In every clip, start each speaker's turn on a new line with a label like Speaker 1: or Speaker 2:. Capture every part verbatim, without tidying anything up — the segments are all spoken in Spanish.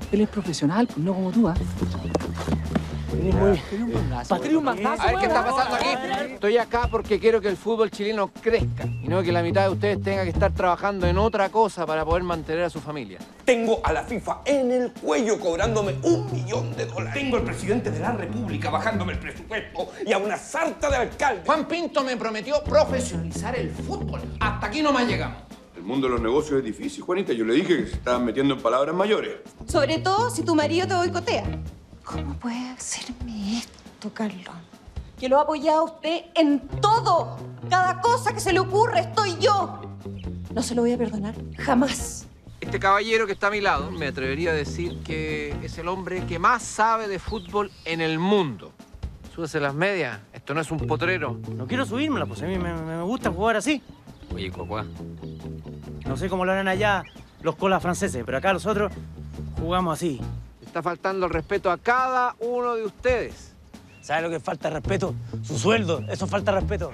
Speaker 1: Él es profesional, pues no como tú, ¿ah?
Speaker 2: Tienes muy... Tienes un mangazo.
Speaker 1: Patria, un mangazo.
Speaker 3: A ver, ¿qué está pasando aquí? Estoy acá porque quiero que el fútbol chileno crezca y no que la mitad de ustedes tenga que estar trabajando en otra cosa para poder mantener a su familia.
Speaker 4: Tengo a la FIFA en el cuello cobrándome un millón de dólares. Tengo al presidente de la República bajándome el presupuesto y a una sarta de alcaldes.
Speaker 3: Juan Pinto me prometió profesionalizar el fútbol. Hasta aquí nomás llegamos.
Speaker 5: El mundo de los negocios es difícil, Juanita. Yo le dije que se estaban metiendo en palabras mayores.
Speaker 6: Sobre todo si tu marido te boicotea. ¿Cómo puede hacerme esto, Carlos? Que lo ha apoyado a usted en todo. Cada cosa que se le ocurre estoy yo. No se lo voy a perdonar, jamás.
Speaker 3: Este caballero que está a mi lado, me atrevería a decir que es el hombre que más sabe de fútbol en el mundo. Súbese las medias. Esto no es un potrero.
Speaker 2: No quiero subírmela, pues a mí me, me gusta jugar así.
Speaker 3: Oye, Cuacuá.
Speaker 2: No sé cómo lo harán allá los colas franceses, pero acá nosotros jugamos así.
Speaker 3: Está faltando el respeto a cada uno de ustedes.
Speaker 2: ¿Sabe lo que falta de respeto? Su sueldo. Eso falta de respeto.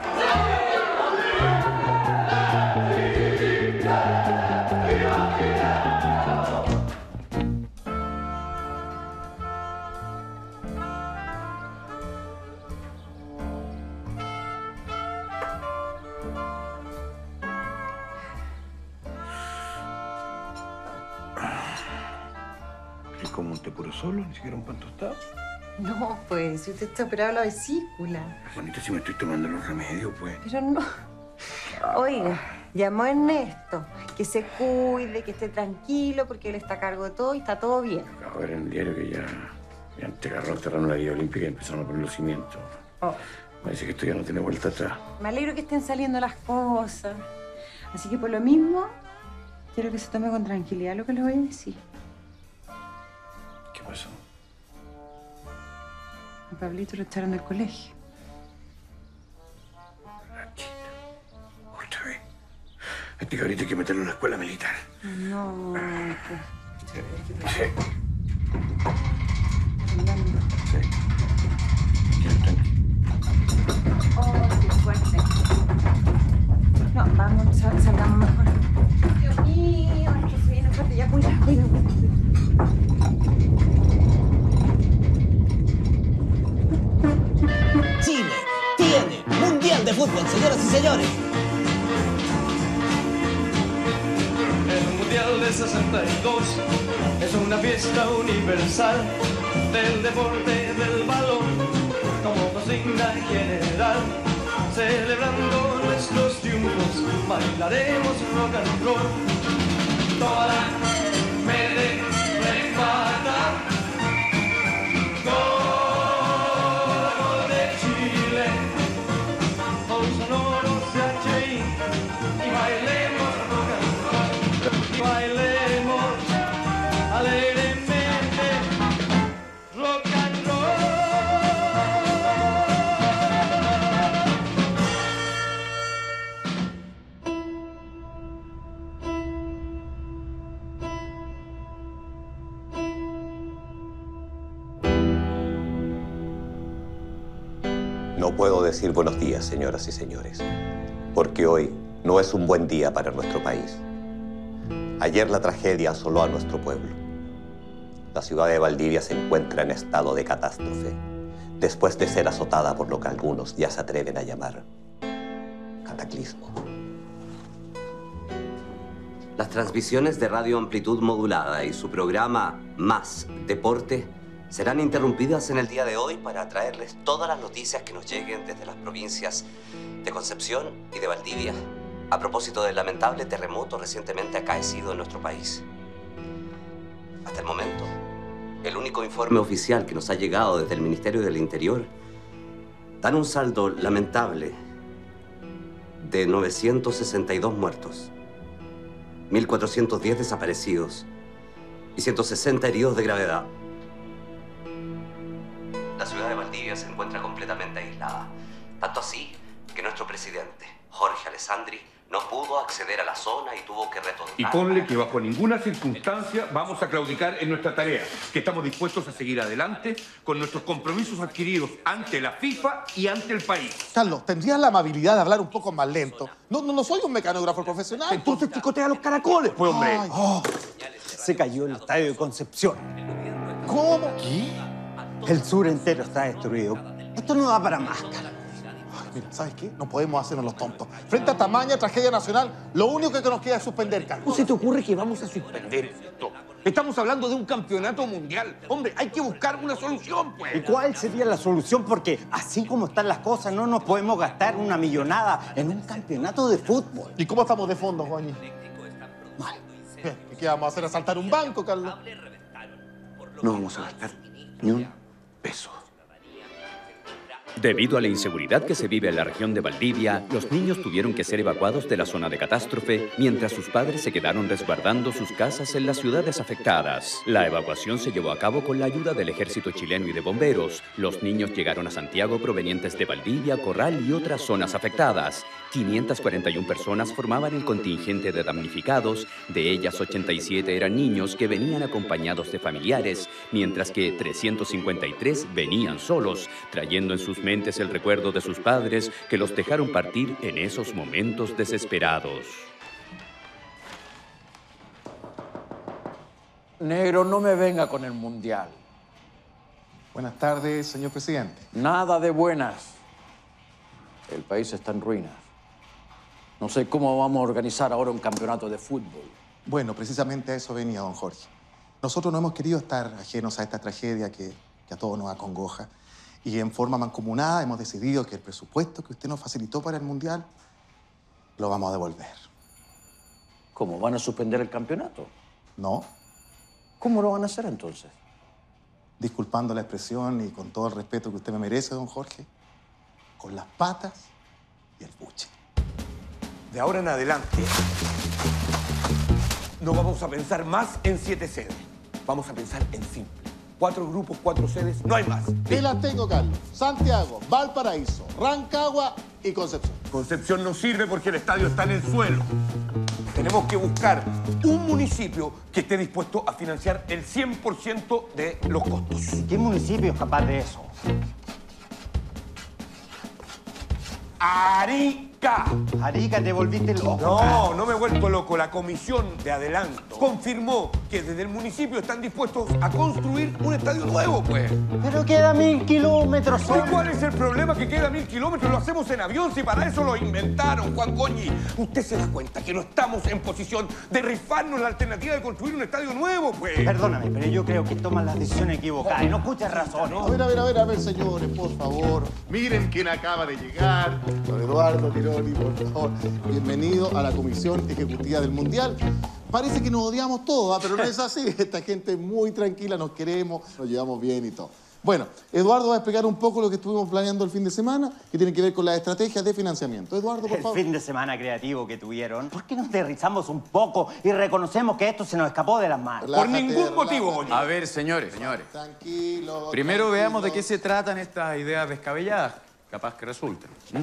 Speaker 5: ¿Es como un té puro solo? ¿Ni siquiera un pan tostado?
Speaker 6: No, pues, si usted está operado la vesícula.
Speaker 5: Juanita, si me estoy tomando los remedios, pues.
Speaker 6: Pero no. Oiga, llamó a Ernesto. Que se cuide, que esté tranquilo, porque él está a cargo de todo y está todo bien.
Speaker 5: Acabo de ver en el diario que ya, ya enterraron el terreno de la Villa Olímpica y empezaron a poner los cimientos.
Speaker 6: Oh.
Speaker 5: Me dice que esto ya no tiene vuelta atrás.
Speaker 6: Me alegro que estén saliendo las cosas. Así que por lo mismo, quiero que se tome con tranquilidad lo que les voy a decir.
Speaker 5: ¿Qué pasó?
Speaker 6: A Pablito lo echaron del colegio.
Speaker 5: Otra vez. Este cabrito hay que meterlo en la escuela militar.
Speaker 6: No, pues...
Speaker 5: Sí.
Speaker 6: Fernando.
Speaker 5: Sí. Quédate tranquilo.
Speaker 6: Oh, qué fuerte. No, vamos, sal, salgamos mejor. Dios mío, esto se viene fuerte. Ya, cuida, cuida, cuida.
Speaker 7: Chile tiene Mundial de Fútbol, señoras y señores.
Speaker 8: El Mundial de sesenta y dos es una fiesta universal del deporte del balón, como consigna general. Celebrando nuestros triunfos, bailaremos rock and roll. Toda la mente remata. Gol de Chile, con sonoros de H I, y bailemos rock and roll, y bailemos alegremente rock and roll.
Speaker 9: No puedo decir buenos días, señoras y señores, porque hoy no es un buen día para nuestro país. Ayer la tragedia asoló a nuestro pueblo. La ciudad de Valdivia se encuentra en estado de catástrofe, después de ser azotada por lo que algunos ya se atreven a llamar cataclismo.
Speaker 10: Las transmisiones de radio amplitud modulada y su programa Más Deporte serán interrumpidas en el día de hoy para traerles todas las noticias que nos lleguen desde las provincias de Concepción y de Valdivia a propósito del lamentable terremoto recientemente acaecido en nuestro país. Hasta el momento, el único informe oficial que nos ha llegado desde el Ministerio del Interior dan un saldo lamentable de novecientos sesenta y dos muertos, mil cuatrocientos diez desaparecidos y ciento sesenta heridos de gravedad. La ciudad de Valdivia se encuentra completamente aislada, tanto así que nuestro presidente, Jorge Alessandri, no pudo acceder a la zona y tuvo que retornar.
Speaker 5: Y ponle que bajo ninguna circunstancia vamos a claudicar en nuestra tarea, que estamos dispuestos a seguir adelante con nuestros compromisos adquiridos ante la FIFA y ante el país.
Speaker 11: Carlos, ¿tendrías la amabilidad de hablar un poco más lento? No, no, no soy un mecanógrafo profesional.
Speaker 5: Entonces chicotea los caracoles, pues, hombre.
Speaker 11: Ay. Oh.
Speaker 12: se cayó el estadio de Concepción.
Speaker 11: ¿Cómo?
Speaker 12: ¿Qué? El sur entero está destruido. Esto no da para más, cara.
Speaker 11: Mira, ¿sabes qué? No podemos hacernos los tontos. Frente a tamaña tragedia nacional, lo único que nos queda es suspender, Carlos.
Speaker 4: ¿Cómo se te ocurre que vamos a suspender esto? Estamos hablando de un campeonato mundial. Hombre, hay que buscar una solución, pues.
Speaker 12: ¿Y cuál sería la solución? Porque así como están las cosas, no nos podemos gastar una millonada en un campeonato de fútbol.
Speaker 11: ¿Y cómo estamos de fondo, Juani?
Speaker 12: Mal.
Speaker 11: Bien, ¿y qué vamos a hacer? ¿Asaltar un banco, Carlos?
Speaker 4: No vamos a gastar ni un peso.
Speaker 13: Debido a la inseguridad que se vive en la región de Valdivia, los niños tuvieron que ser evacuados de la zona de catástrofe, mientras sus padres se quedaron resguardando sus casas en las ciudades afectadas. La evacuación se llevó a cabo con la ayuda del ejército chileno y de bomberos. Los niños llegaron a Santiago provenientes de Valdivia, Corral y otras zonas afectadas. quinientas cuarenta y una personas formaban el contingente de damnificados, de ellas ochenta y siete eran niños que venían acompañados de familiares, mientras que trescientos cincuenta y tres venían solos, trayendo en sus mentes el recuerdo de sus padres que los dejaron partir en esos momentos desesperados.
Speaker 14: Negro, no me venga con el mundial.
Speaker 11: Buenas tardes, señor presidente.
Speaker 14: Nada de buenas. El país está en ruinas. No sé cómo vamos a organizar ahora un campeonato de fútbol.
Speaker 11: Bueno, precisamente a eso venía, don Jorge. Nosotros no hemos querido estar ajenos a esta tragedia que, que a todos nos acongoja. Y en forma mancomunada hemos decidido que el presupuesto que usted nos facilitó para el Mundial lo vamos a devolver.
Speaker 14: ¿Cómo? ¿Van a suspender el campeonato?
Speaker 11: No.
Speaker 14: ¿Cómo lo van a hacer entonces?
Speaker 11: Disculpando la expresión y con todo el respeto que usted me merece, don Jorge, con las patas y el buche.
Speaker 4: De ahora en adelante, no vamos a pensar más en siete sedes. Vamos a pensar en simple. Cuatro grupos, cuatro sedes, no hay más.
Speaker 11: ¿Qué las tengo, Carlos? Santiago, Valparaíso, Rancagua y Concepción.
Speaker 4: Concepción no sirve porque el estadio está en el suelo. Tenemos que buscar un municipio que esté dispuesto a financiar el cien por ciento de los costos.
Speaker 12: ¿Qué municipio es capaz de eso?
Speaker 4: Arica.
Speaker 12: Arica, te volviste loco.
Speaker 4: No, no me he vuelto loco. La comisión de adelanto confirmó que desde el municipio están dispuestos a construir un estadio nuevo, pues.
Speaker 12: Pero queda mil kilómetros.
Speaker 4: ¿Y cuál es el problema que queda mil kilómetros? Lo hacemos en avión, si para eso lo inventaron, Juan Goñi. Usted se da cuenta que no estamos en posición de rifarnos la alternativa de construir un estadio nuevo, pues.
Speaker 12: Perdóname, pero yo creo que toman las decisiones equivocadas y no escuchas razones.
Speaker 11: A ver, a ver, a ver, a ver, señores, por favor. Miren quién acaba de llegar. Don Eduardo Tironi, por favor. Bienvenido a la Comisión Ejecutiva del Mundial. Parece que nos odiamos todos, ¿eh? Pero no es así. Esta gente es muy tranquila, nos queremos, nos llevamos bien y todo. Bueno, Eduardo va a explicar un poco lo que estuvimos planeando el fin de semana, que tiene que ver con las estrategias de financiamiento. Eduardo, por favor.
Speaker 12: El fin de semana creativo que tuvieron. ¿Por qué no aterrizamos un poco y reconocemos que esto se nos escapó de las manos?
Speaker 4: Relájate, por ningún motivo, Goñi.
Speaker 15: A ver, señores, señores.
Speaker 11: Tranquilo.
Speaker 15: Primero
Speaker 11: tranquilo.
Speaker 15: veamos de qué se tratan estas ideas descabelladas. Capaz que resulten. ¿Mm?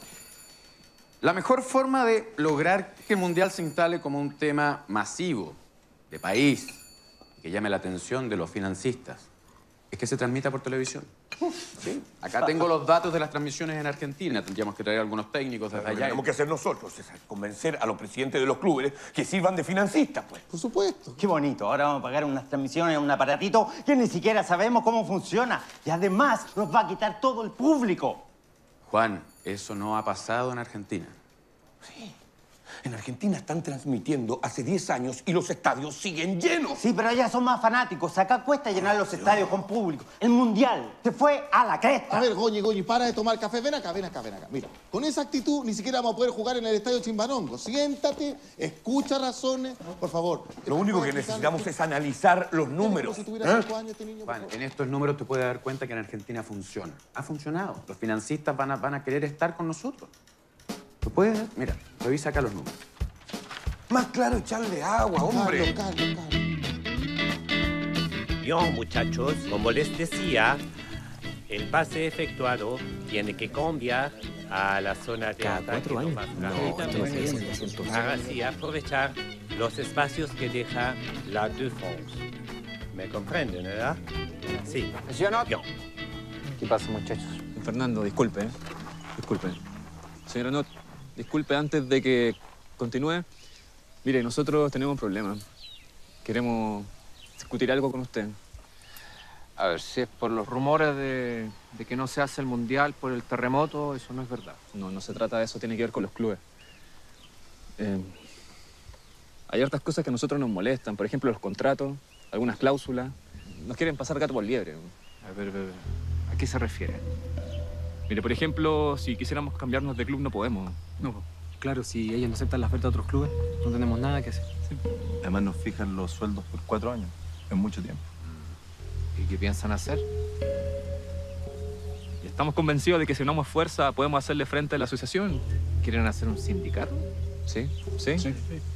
Speaker 15: La mejor forma de lograr que el Mundial se instale como un tema masivo, de país, que llame la atención de los financistas, es que se transmita por televisión. ¿Sí? Acá tengo los datos de las transmisiones en Argentina. Tendríamos que traer algunos técnicos desde
Speaker 4: Lo que
Speaker 15: allá.
Speaker 4: tenemos que hacer nosotros es convencer a los presidentes de los clubes que sirvan de financistas, pues.
Speaker 11: Por supuesto.
Speaker 12: Qué bonito. Ahora vamos a pagar unas transmisiones a un aparatito que ni siquiera sabemos cómo funciona. Y además nos va a quitar todo el público.
Speaker 15: Juan, eso no ha pasado en Argentina.
Speaker 4: Sí. En Argentina están transmitiendo hace diez años y los estadios siguen llenos.
Speaker 12: Sí, pero allá son más fanáticos. Acá cuesta llenar los estadios con público. El Mundial se fue a la cresta.
Speaker 11: A ver, Goñi, Goñi, para de tomar café. Ven acá, ven acá, ven acá. Mira, con esa actitud ni siquiera vamos a poder jugar en el estadio Chimbanongo. Siéntate, escucha razones, por favor.
Speaker 4: Lo único que necesitamos es analizar los números.
Speaker 11: Si tuviera cinco años, este niño,
Speaker 15: Juan, en estos números te puedes dar cuenta que en Argentina funciona. Ha funcionado. Los financistas van a, van a querer estar con nosotros. ¿Lo puedes ver? Mira, revisa acá los números.
Speaker 4: Más claro echarle agua, hombre.
Speaker 11: Carlos, Carlos, Carlos.
Speaker 16: Bien, muchachos, como les decía, el pase efectuado tiene que cambiar a la zona de
Speaker 1: Cada
Speaker 16: ataque
Speaker 1: cuatro años.
Speaker 16: más
Speaker 1: No, esto no se hace doscientos
Speaker 16: para
Speaker 1: años.
Speaker 16: así aprovechar los espacios que deja la de France. ¿Me comprenden, verdad? Sí.
Speaker 3: ¿Sí o no?
Speaker 16: Bien.
Speaker 3: ¿Qué pasa, muchachos?
Speaker 17: Fernando, disculpe, ¿eh? Disculpe. Señora Not, disculpe antes de que continúe. Mire, nosotros tenemos un problema. Queremos discutir algo con usted.
Speaker 3: A ver, si es por los rumores de, de que no se hace el Mundial por el terremoto, eso no es verdad.
Speaker 17: No, no se trata de eso, tiene que ver con los clubes. Eh, hay hartas cosas que a nosotros nos molestan, por ejemplo, los contratos, algunas cláusulas. Nos quieren pasar gato por liebre.
Speaker 3: A ver, a ver, ¿a qué se refiere?
Speaker 17: Mire, por ejemplo, si quisiéramos cambiarnos de club, no podemos.
Speaker 18: No, claro, si ellos no aceptan la oferta de otros clubes, no tenemos nada que hacer.
Speaker 19: Sí. Además nos fijan los sueldos por cuatro años. Es mucho tiempo.
Speaker 3: ¿Y qué piensan hacer?
Speaker 17: Y estamos convencidos de que si unamos fuerza podemos hacerle frente a la asociación.
Speaker 3: ¿Quieren hacer un sindicato?
Speaker 17: Sí, sí. sí.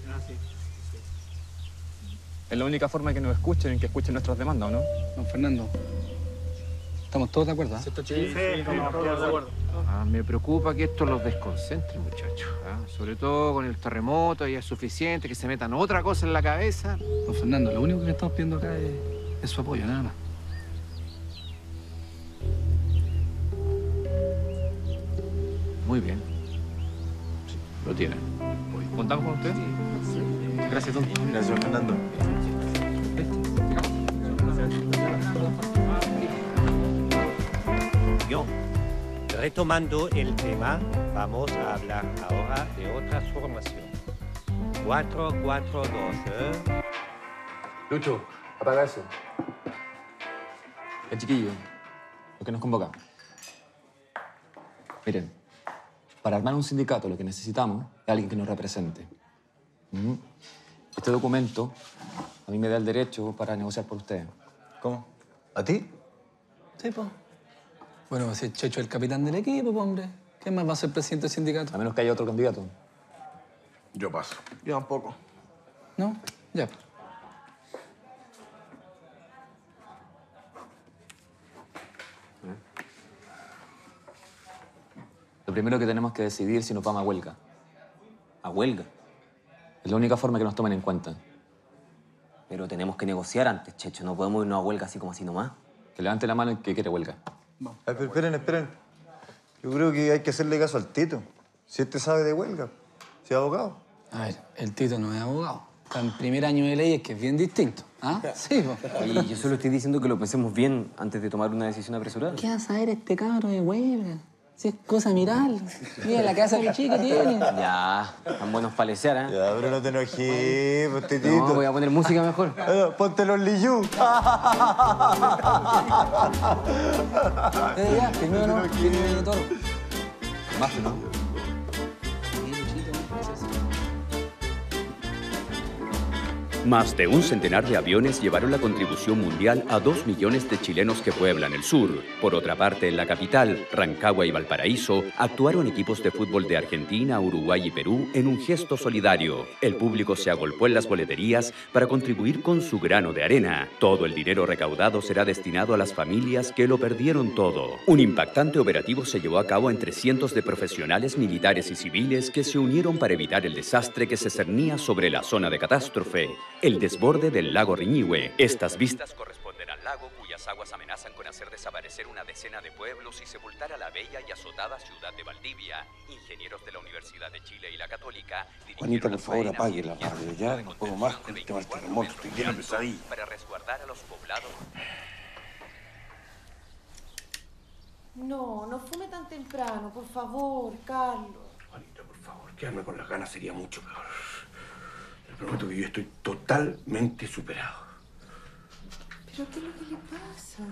Speaker 17: Es la única forma que nos escuchen, que escuchen nuestras demandas, ¿o no?
Speaker 18: Don Fernando, estamos todos de acuerdo, ¿eh?
Speaker 2: Sí, sí, estamos todos de acuerdo.
Speaker 3: Ah, me preocupa que esto los desconcentre, muchachos. ¿ah? Sobre todo con el terremoto, ya es suficiente que se metan otra cosa en la cabeza.
Speaker 18: Don Fernando, lo único que le estamos pidiendo acá es, es su apoyo, nada más.
Speaker 3: Muy bien. Sí, lo tienen.
Speaker 17: ¿Contamos con usted?
Speaker 3: Sí.
Speaker 17: Gracias, don.
Speaker 19: Gracias, Fernando.
Speaker 16: Yo, retomando el tema, vamos a hablar ahora de otras formaciones. cuatro cuatro dos, ¿eh?
Speaker 15: Lucho, apaga eso.
Speaker 17: El chiquillo, lo que nos convoca. Miren, para armar un sindicato lo que necesitamos es alguien que nos represente. ¿Mm? Este documento a mí me da el derecho para negociar por ustedes.
Speaker 19: ¿Cómo? ¿A ti?
Speaker 18: Sí, pues. Bueno, si el Checho es el capitán del equipo, pues, hombre. ¿Qué más va a ser presidente del sindicato?
Speaker 17: A menos que haya otro candidato.
Speaker 19: Yo paso.
Speaker 11: Yo tampoco.
Speaker 18: ¿No? Ya.
Speaker 17: Lo primero que tenemos que decidir es si nos vamos a huelga. ¿A huelga? Es la única forma que nos tomen en cuenta.
Speaker 10: Pero tenemos que negociar antes, Checho. No podemos irnos a huelga así como así nomás.
Speaker 17: Que levante la mano el que quiere huelga.
Speaker 19: Ay, pero esperen, esperen. Yo creo que hay que hacerle caso al Tito. Si este sabe de huelga, si es abogado.
Speaker 18: A ver, el Tito no es abogado. Está en primer año de leyes, que es bien distinto. ¿Ah? Sí, pues.
Speaker 10: Oye, yo solo estoy diciendo que lo pensemos bien antes de tomar una decisión apresurada.
Speaker 18: ¿Qué vas a ver este cabro de huelga? Si es cosa mirarlo. Mira la casa de chica tiene.
Speaker 10: Ya, tan buenos palecear, ¿eh?
Speaker 19: Ya, pero no te enojes, pues, Titito.
Speaker 10: No, voy a poner música mejor.
Speaker 19: Bueno, ponte los Liyu.
Speaker 18: Eh, ya, primero no, tiene de toro.
Speaker 17: Más, ¿no?
Speaker 13: Más de un centenar de aviones llevaron la contribución mundial a dos millones de chilenos que pueblan el sur. Por otra parte, en la capital, Rancagua y Valparaíso, actuaron equipos de fútbol de Argentina, Uruguay y Perú en un gesto solidario. El público se agolpó en las boleterías para contribuir con su grano de arena. Todo el dinero recaudado será destinado a las familias que lo perdieron todo. Un impactante operativo se llevó a cabo entre cientos de profesionales militares y civiles que se unieron para evitar el desastre que se cernía sobre la zona de catástrofe. El desborde del lago Riñihue. Estas vistas corresponden al lago cuyas aguas amenazan con hacer desaparecer una decena de pueblos y sepultar a la bella y azotada ciudad de Valdivia. Ingenieros de la Universidad de Chile y la Católica
Speaker 4: Juanita, por favor, apague la radio. Ya no puedo más con el tema del terremoto. Estoy lleno de pesadilla.
Speaker 13: Para resguardar a los poblados.
Speaker 6: No, no fume tan temprano, por favor, Carlos.
Speaker 4: Juanita, por favor, quedarme con las ganas sería mucho peor. Te prometo que yo estoy totalmente superado.
Speaker 6: ¿Pero qué es lo que le pasa?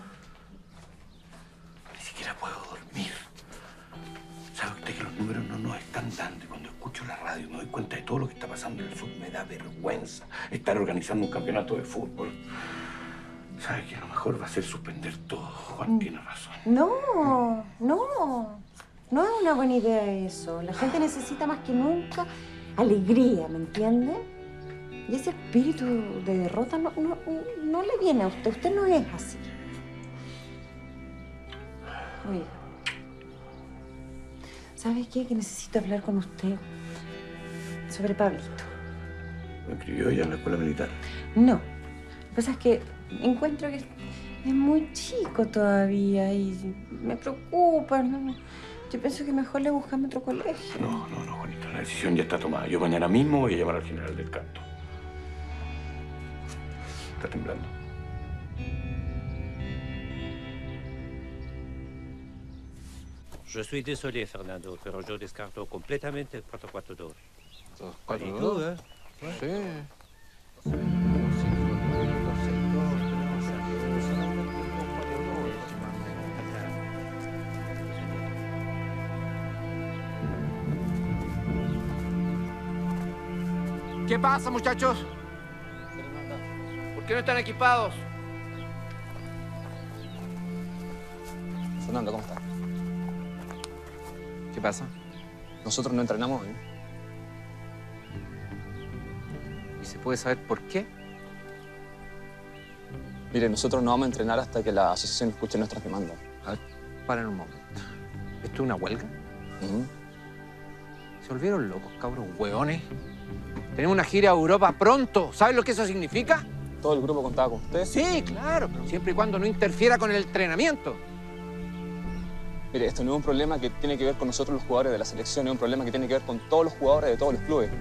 Speaker 4: Ni siquiera puedo dormir. ¿Sabe usted que los números no nos están dando? Y cuando escucho la radio me doy cuenta de todo lo que está pasando en el sur, me da vergüenza estar organizando un campeonato de fútbol. ¿Sabe que a lo mejor va a ser suspender todo? Juan tiene razón.
Speaker 6: No, no. No es una buena idea eso. La gente necesita más que nunca alegría, ¿me entiende? Y ese espíritu de derrota no, no, no le viene a usted. Usted no es así. Oiga. ¿Sabe qué? Que necesito hablar con usted sobre Pablito.
Speaker 4: ¿Me inscribió ella en la escuela militar?
Speaker 6: No. Lo que pasa es que encuentro que es muy chico todavía y me preocupa, ¿no? Yo pienso que mejor le buscamos otro colegio.
Speaker 4: No, no, no, Juanita. La decisión ya está tomada. Yo mañana mismo voy a llamar al general del canto. está temblando.
Speaker 16: Je suis désolé, Fernando, pero yo descarto completamente el cuatro cuatro dos.
Speaker 3: cuatro
Speaker 16: ¿Y
Speaker 3: dos?
Speaker 16: tú, eh?
Speaker 3: Sí. ¿Qué pasa, muchachos? ¿Por qué no están equipados?
Speaker 17: Fernando, ¿cómo estás?
Speaker 3: ¿Qué pasa?
Speaker 17: Nosotros no entrenamos hoy.
Speaker 3: ¿Y se puede saber por qué?
Speaker 17: Mire, nosotros no vamos a entrenar hasta que la asociación escuche nuestras demandas.
Speaker 3: A ver, paren un momento. ¿Esto es una huelga?
Speaker 17: Uh-huh.
Speaker 3: ¿Se volvieron locos, cabros hueones? Tenemos una gira a Europa pronto. ¿Sabes lo que eso significa?
Speaker 17: ¿Todo el grupo contaba con usted?
Speaker 3: Sí, claro, pero siempre y cuando no interfiera con el entrenamiento.
Speaker 17: Mire, esto no es un problema que tiene que ver con nosotros los jugadores de la selección, es un problema que tiene que ver con todos los jugadores de todos los clubes.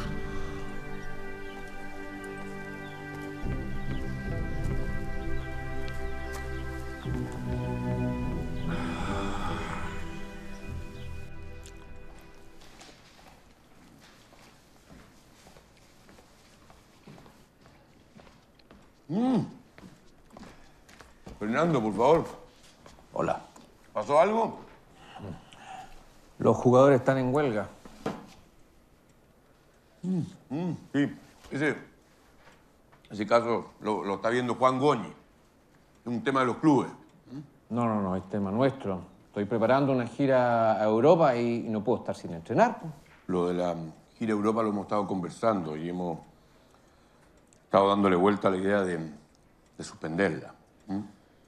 Speaker 5: Mm. Fernando, por favor.
Speaker 4: Hola.
Speaker 5: ¿Pasó algo?
Speaker 3: Los jugadores están en huelga.
Speaker 5: Mm, mm, sí, ese, ese caso lo, lo está viendo Juan Goñi. Es un tema de los clubes.
Speaker 3: No, no, no, es tema nuestro. Estoy preparando una gira a Europa y no puedo estar sin entrenar.
Speaker 5: Lo de la gira a Europa lo hemos estado conversando y hemos estado dándole vuelta a la idea de, de suspenderla. ¿Mm?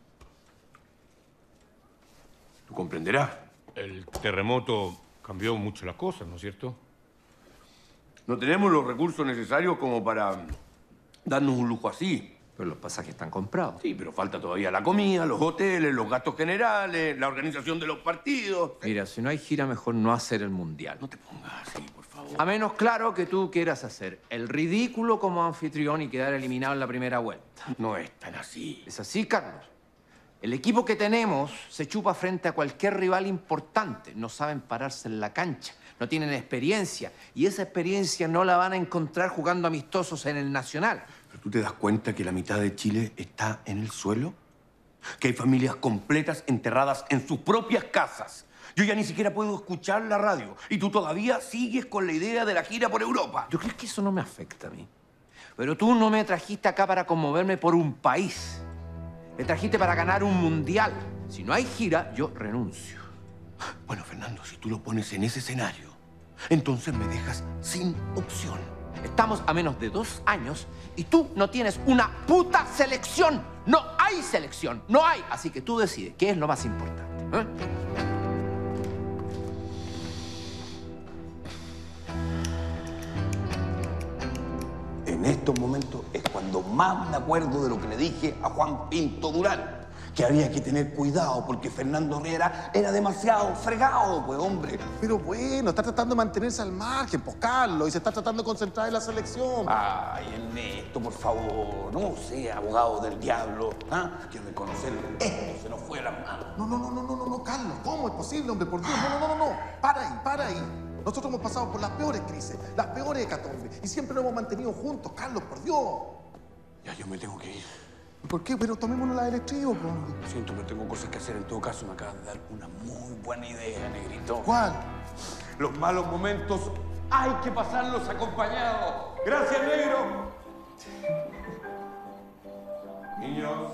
Speaker 5: Tú comprenderás.
Speaker 4: El terremoto cambió mucho las cosas, ¿no es cierto?
Speaker 5: No tenemos los recursos necesarios como para darnos un lujo así.
Speaker 3: Pero los pasajes están comprados.
Speaker 5: Sí, pero falta todavía la comida, los hoteles, los gastos generales, la organización de los partidos.
Speaker 3: Mira, si no hay gira, mejor no hacer el Mundial.
Speaker 5: No te pongas así, por favor.
Speaker 3: A menos, claro, que tú quieras hacer el ridículo como anfitrión y quedar eliminado en la primera vuelta.
Speaker 5: No es tan así.
Speaker 3: Es así, Carlos. El equipo que tenemos se chupa frente a cualquier rival importante. No saben pararse en la cancha, no tienen experiencia. Y esa experiencia no la van a encontrar jugando amistosos en el Nacional.
Speaker 5: ¿Pero tú te das cuenta que la mitad de Chile está en el suelo? Que hay familias completas enterradas en sus propias casas. Yo ya ni siquiera puedo escuchar la radio. Y tú todavía sigues con la idea de la gira por Europa.
Speaker 3: Yo creo que eso no me afecta a mí. Pero tú no me trajiste acá para conmoverme por un país. Me trajiste para ganar un mundial. Si no hay gira, yo renuncio.
Speaker 5: Bueno, Fernando, si tú lo pones en ese escenario, entonces me dejas sin opción.
Speaker 3: Estamos a menos de dos años y tú no tienes una puta selección. No hay selección, no hay. Así que tú decides qué es lo más importante. ¿eh?
Speaker 4: En estos momentos es cuando más me acuerdo de lo que le dije a Juan Pinto Durán. Que había que tener cuidado porque Fernando Herrera era demasiado fregado, pues, hombre.
Speaker 11: Pero bueno, está tratando de mantenerse al margen, pues, Carlos, y se está tratando de concentrar en la selección.
Speaker 4: Ay, Ernesto, por favor, no sea abogado del diablo. ¿Ah? Hay que reconocerlo. Esto se nos fue a las manos.
Speaker 11: No, no, no, no, no, no, no, Carlos. ¿Cómo es posible, hombre? Por Dios, no, no, no, no, no. Para ahí, para ahí. Nosotros hemos pasado por las peores crisis, las peores hecatombes, y siempre nos hemos mantenido juntos, Carlos, por Dios.
Speaker 4: Ya, yo me tengo que ir.
Speaker 11: ¿Por qué? Pero tomémonos la del estribo, pues.
Speaker 4: Lo siento, pero tengo cosas que hacer. En todo caso, me acabas de dar una muy buena idea, negrito.
Speaker 11: ¿Cuál?
Speaker 5: Los malos momentos hay que pasarlos acompañados. Gracias, negro. Niños.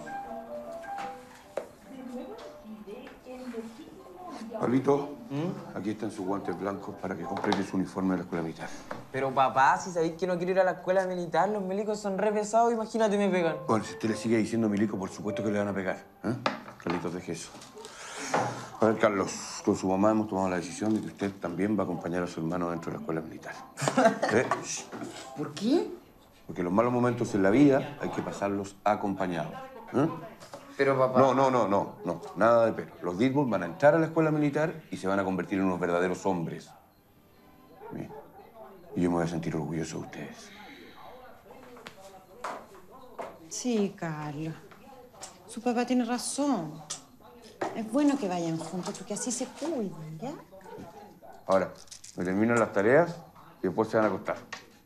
Speaker 5: Pablito, ¿Mm? aquí están sus guantes blancos para que complete su uniforme de la escuela militar.
Speaker 20: Pero papá, si sabéis que no quiero ir a la escuela militar, los milicos son re pesados, imagínate me pegan.
Speaker 5: Bueno, si usted le sigue diciendo milico, por supuesto que le van a pegar. ¿eh? Carlitos, deje eso. A ver, Carlos, con su mamá hemos tomado la decisión de que usted también va a acompañar a su hermano dentro de la escuela militar. ¿Eh?
Speaker 20: ¿Por qué?
Speaker 5: Porque los malos momentos en la vida hay que pasarlos acompañados. ¿eh?
Speaker 20: Pero papá...
Speaker 5: No, no, no, no, no, nada de pero. Los Ditbull van a entrar a la escuela militar y se van a convertir en unos verdaderos hombres. Bien. Y yo me voy a sentir orgulloso de ustedes.
Speaker 6: Sí, Carlos. Su papá tiene razón. Es bueno que vayan juntos porque así se cuidan, ¿ya?
Speaker 5: Ahora, me terminan las tareas y después se van a acostar.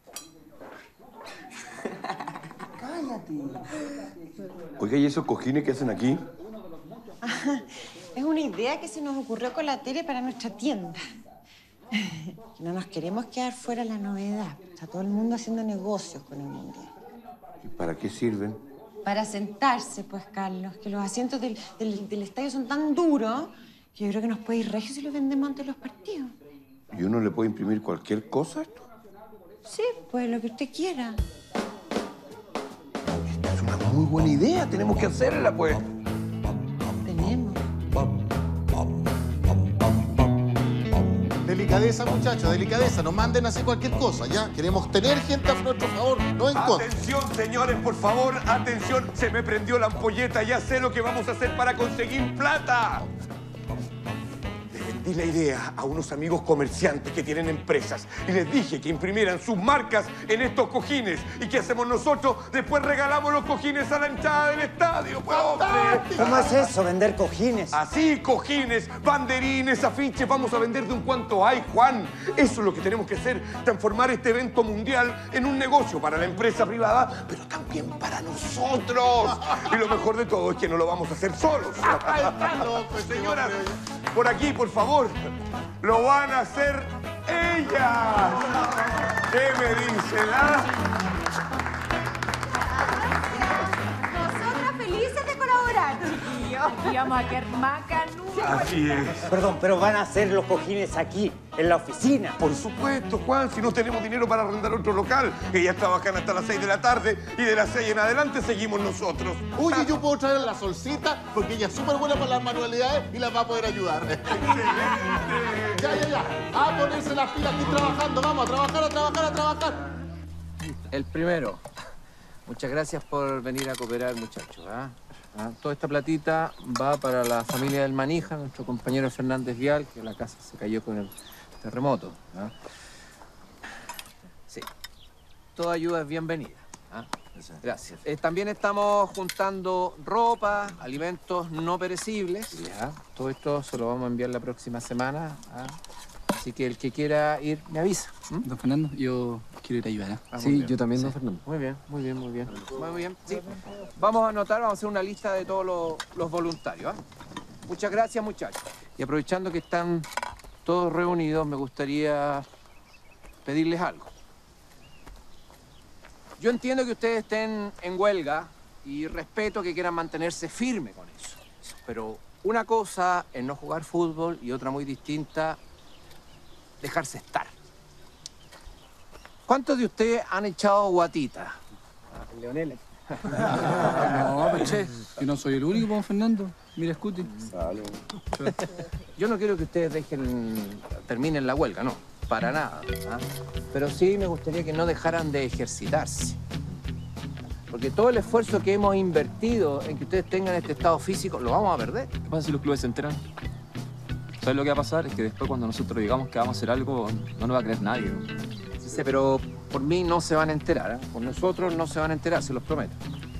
Speaker 6: Cállate.
Speaker 5: Oiga, ¿y esos cojines que hacen aquí?
Speaker 6: Es una idea que se nos ocurrió con la tele para nuestra tienda. No nos queremos quedar fuera de la novedad. Está todo el mundo haciendo negocios con el mundial.
Speaker 5: ¿Y para qué sirven?
Speaker 6: Para sentarse, pues, Carlos, que los asientos del, del, del estadio son tan duros que yo creo que nos puede ir regio si los vendemos antes de los partidos.
Speaker 5: ¿Y uno le puede imprimir cualquier cosa a esto?
Speaker 6: Sí, pues lo que usted quiera.
Speaker 5: Es una muy buena idea, tenemos que hacerla, pues.
Speaker 6: Tenemos.
Speaker 11: Delicadeza, muchachos, delicadeza. No manden así cualquier cosa, ¿ya? Queremos tener gente a nuestro favor, no en contra.
Speaker 5: Atención, señores, por favor, atención. Se me prendió la ampolleta, ya sé lo que vamos a hacer para conseguir plata. Le vendí la idea a unos amigos comerciantes que tienen empresas y les dije que imprimieran sus marcas en estos cojines. ¿Y qué hacemos nosotros? Después regalamos los cojines a la entrada del estadio, pues, hombre.
Speaker 12: ¿Cómo es eso, vender cojines?
Speaker 5: Así, cojines, banderines, afiches, vamos a vender de un cuanto hay, Juan. Eso es lo que tenemos que hacer, transformar este evento mundial en un negocio para la empresa privada, pero también para nosotros. Y lo mejor de todo es que no lo vamos a hacer solos. Señoras, por aquí, por favor, lo van a hacer ellas. ¿Qué me dicen, ah?
Speaker 6: Nosotras felices de colaborar, chiquillos.
Speaker 21: Y vamos a quedar macanudos.
Speaker 5: Así es.
Speaker 12: Perdón, pero van a hacer los cojines aquí, en la oficina.
Speaker 5: Por supuesto, Juan, si no tenemos dinero para arrendar otro local. Ellas trabajan hasta las seis de la tarde y de las seis en adelante seguimos nosotros.
Speaker 11: Oye, yo puedo traer la solcita porque ella es súper buena para las manualidades y las va a poder ayudar. ¡Excelente! Ya, ya, ya. A ponerse las pilas aquí trabajando. Vamos a trabajar, a trabajar, a trabajar.
Speaker 3: El primero. Muchas gracias por venir a cooperar, muchachos. ¿ah? ¿Ah? Toda esta platita va para la familia del Manija, nuestro compañero Fernández Vial, que la casa se cayó con el terremoto. ¿ah? Sí. Toda ayuda es bienvenida. ¿ah? Gracias. Eh, también estamos juntando ropa, alimentos no perecibles. Ya. Todo esto se lo vamos a enviar la próxima semana. ¿ah? Así que el que quiera ir, me avisa. ¿Mm?
Speaker 18: Don Fernando, yo quiero ir a ayudar. ¿eh?
Speaker 3: Ah, muy
Speaker 18: sí,
Speaker 3: bien.
Speaker 18: yo también, don
Speaker 3: Sí.
Speaker 18: Fernando.
Speaker 3: Muy bien, muy bien, muy bien. Muy bien, sí. Vamos a anotar, vamos a hacer una lista de todos los, los voluntarios. ¿ah? Muchas gracias, muchachos. Y aprovechando que están todos reunidos, me gustaría pedirles algo. Yo entiendo que ustedes estén en huelga y respeto que quieran mantenerse firmes con eso. Pero una cosa es no jugar fútbol y otra muy distinta, dejarse estar. ¿Cuántos de ustedes han echado guatita?
Speaker 18: Leonel. No, pero che, yo no soy el único, don Fernando. Mira, Scuti.
Speaker 3: Yo no quiero que ustedes dejen, terminen la huelga, no, para nada. ¿ah? Pero sí me gustaría que no dejaran de ejercitarse. Porque todo el esfuerzo que hemos invertido en que ustedes tengan este estado físico, lo vamos a perder.
Speaker 17: ¿Qué pasa si los clubes se enteran? ¿Sabes lo que va a pasar? Es que después cuando nosotros digamos que vamos a hacer algo, no nos va a creer nadie.
Speaker 3: Sí sé, pero por mí no se van a enterar, ¿eh? Por nosotros no se van a enterar, se los prometo.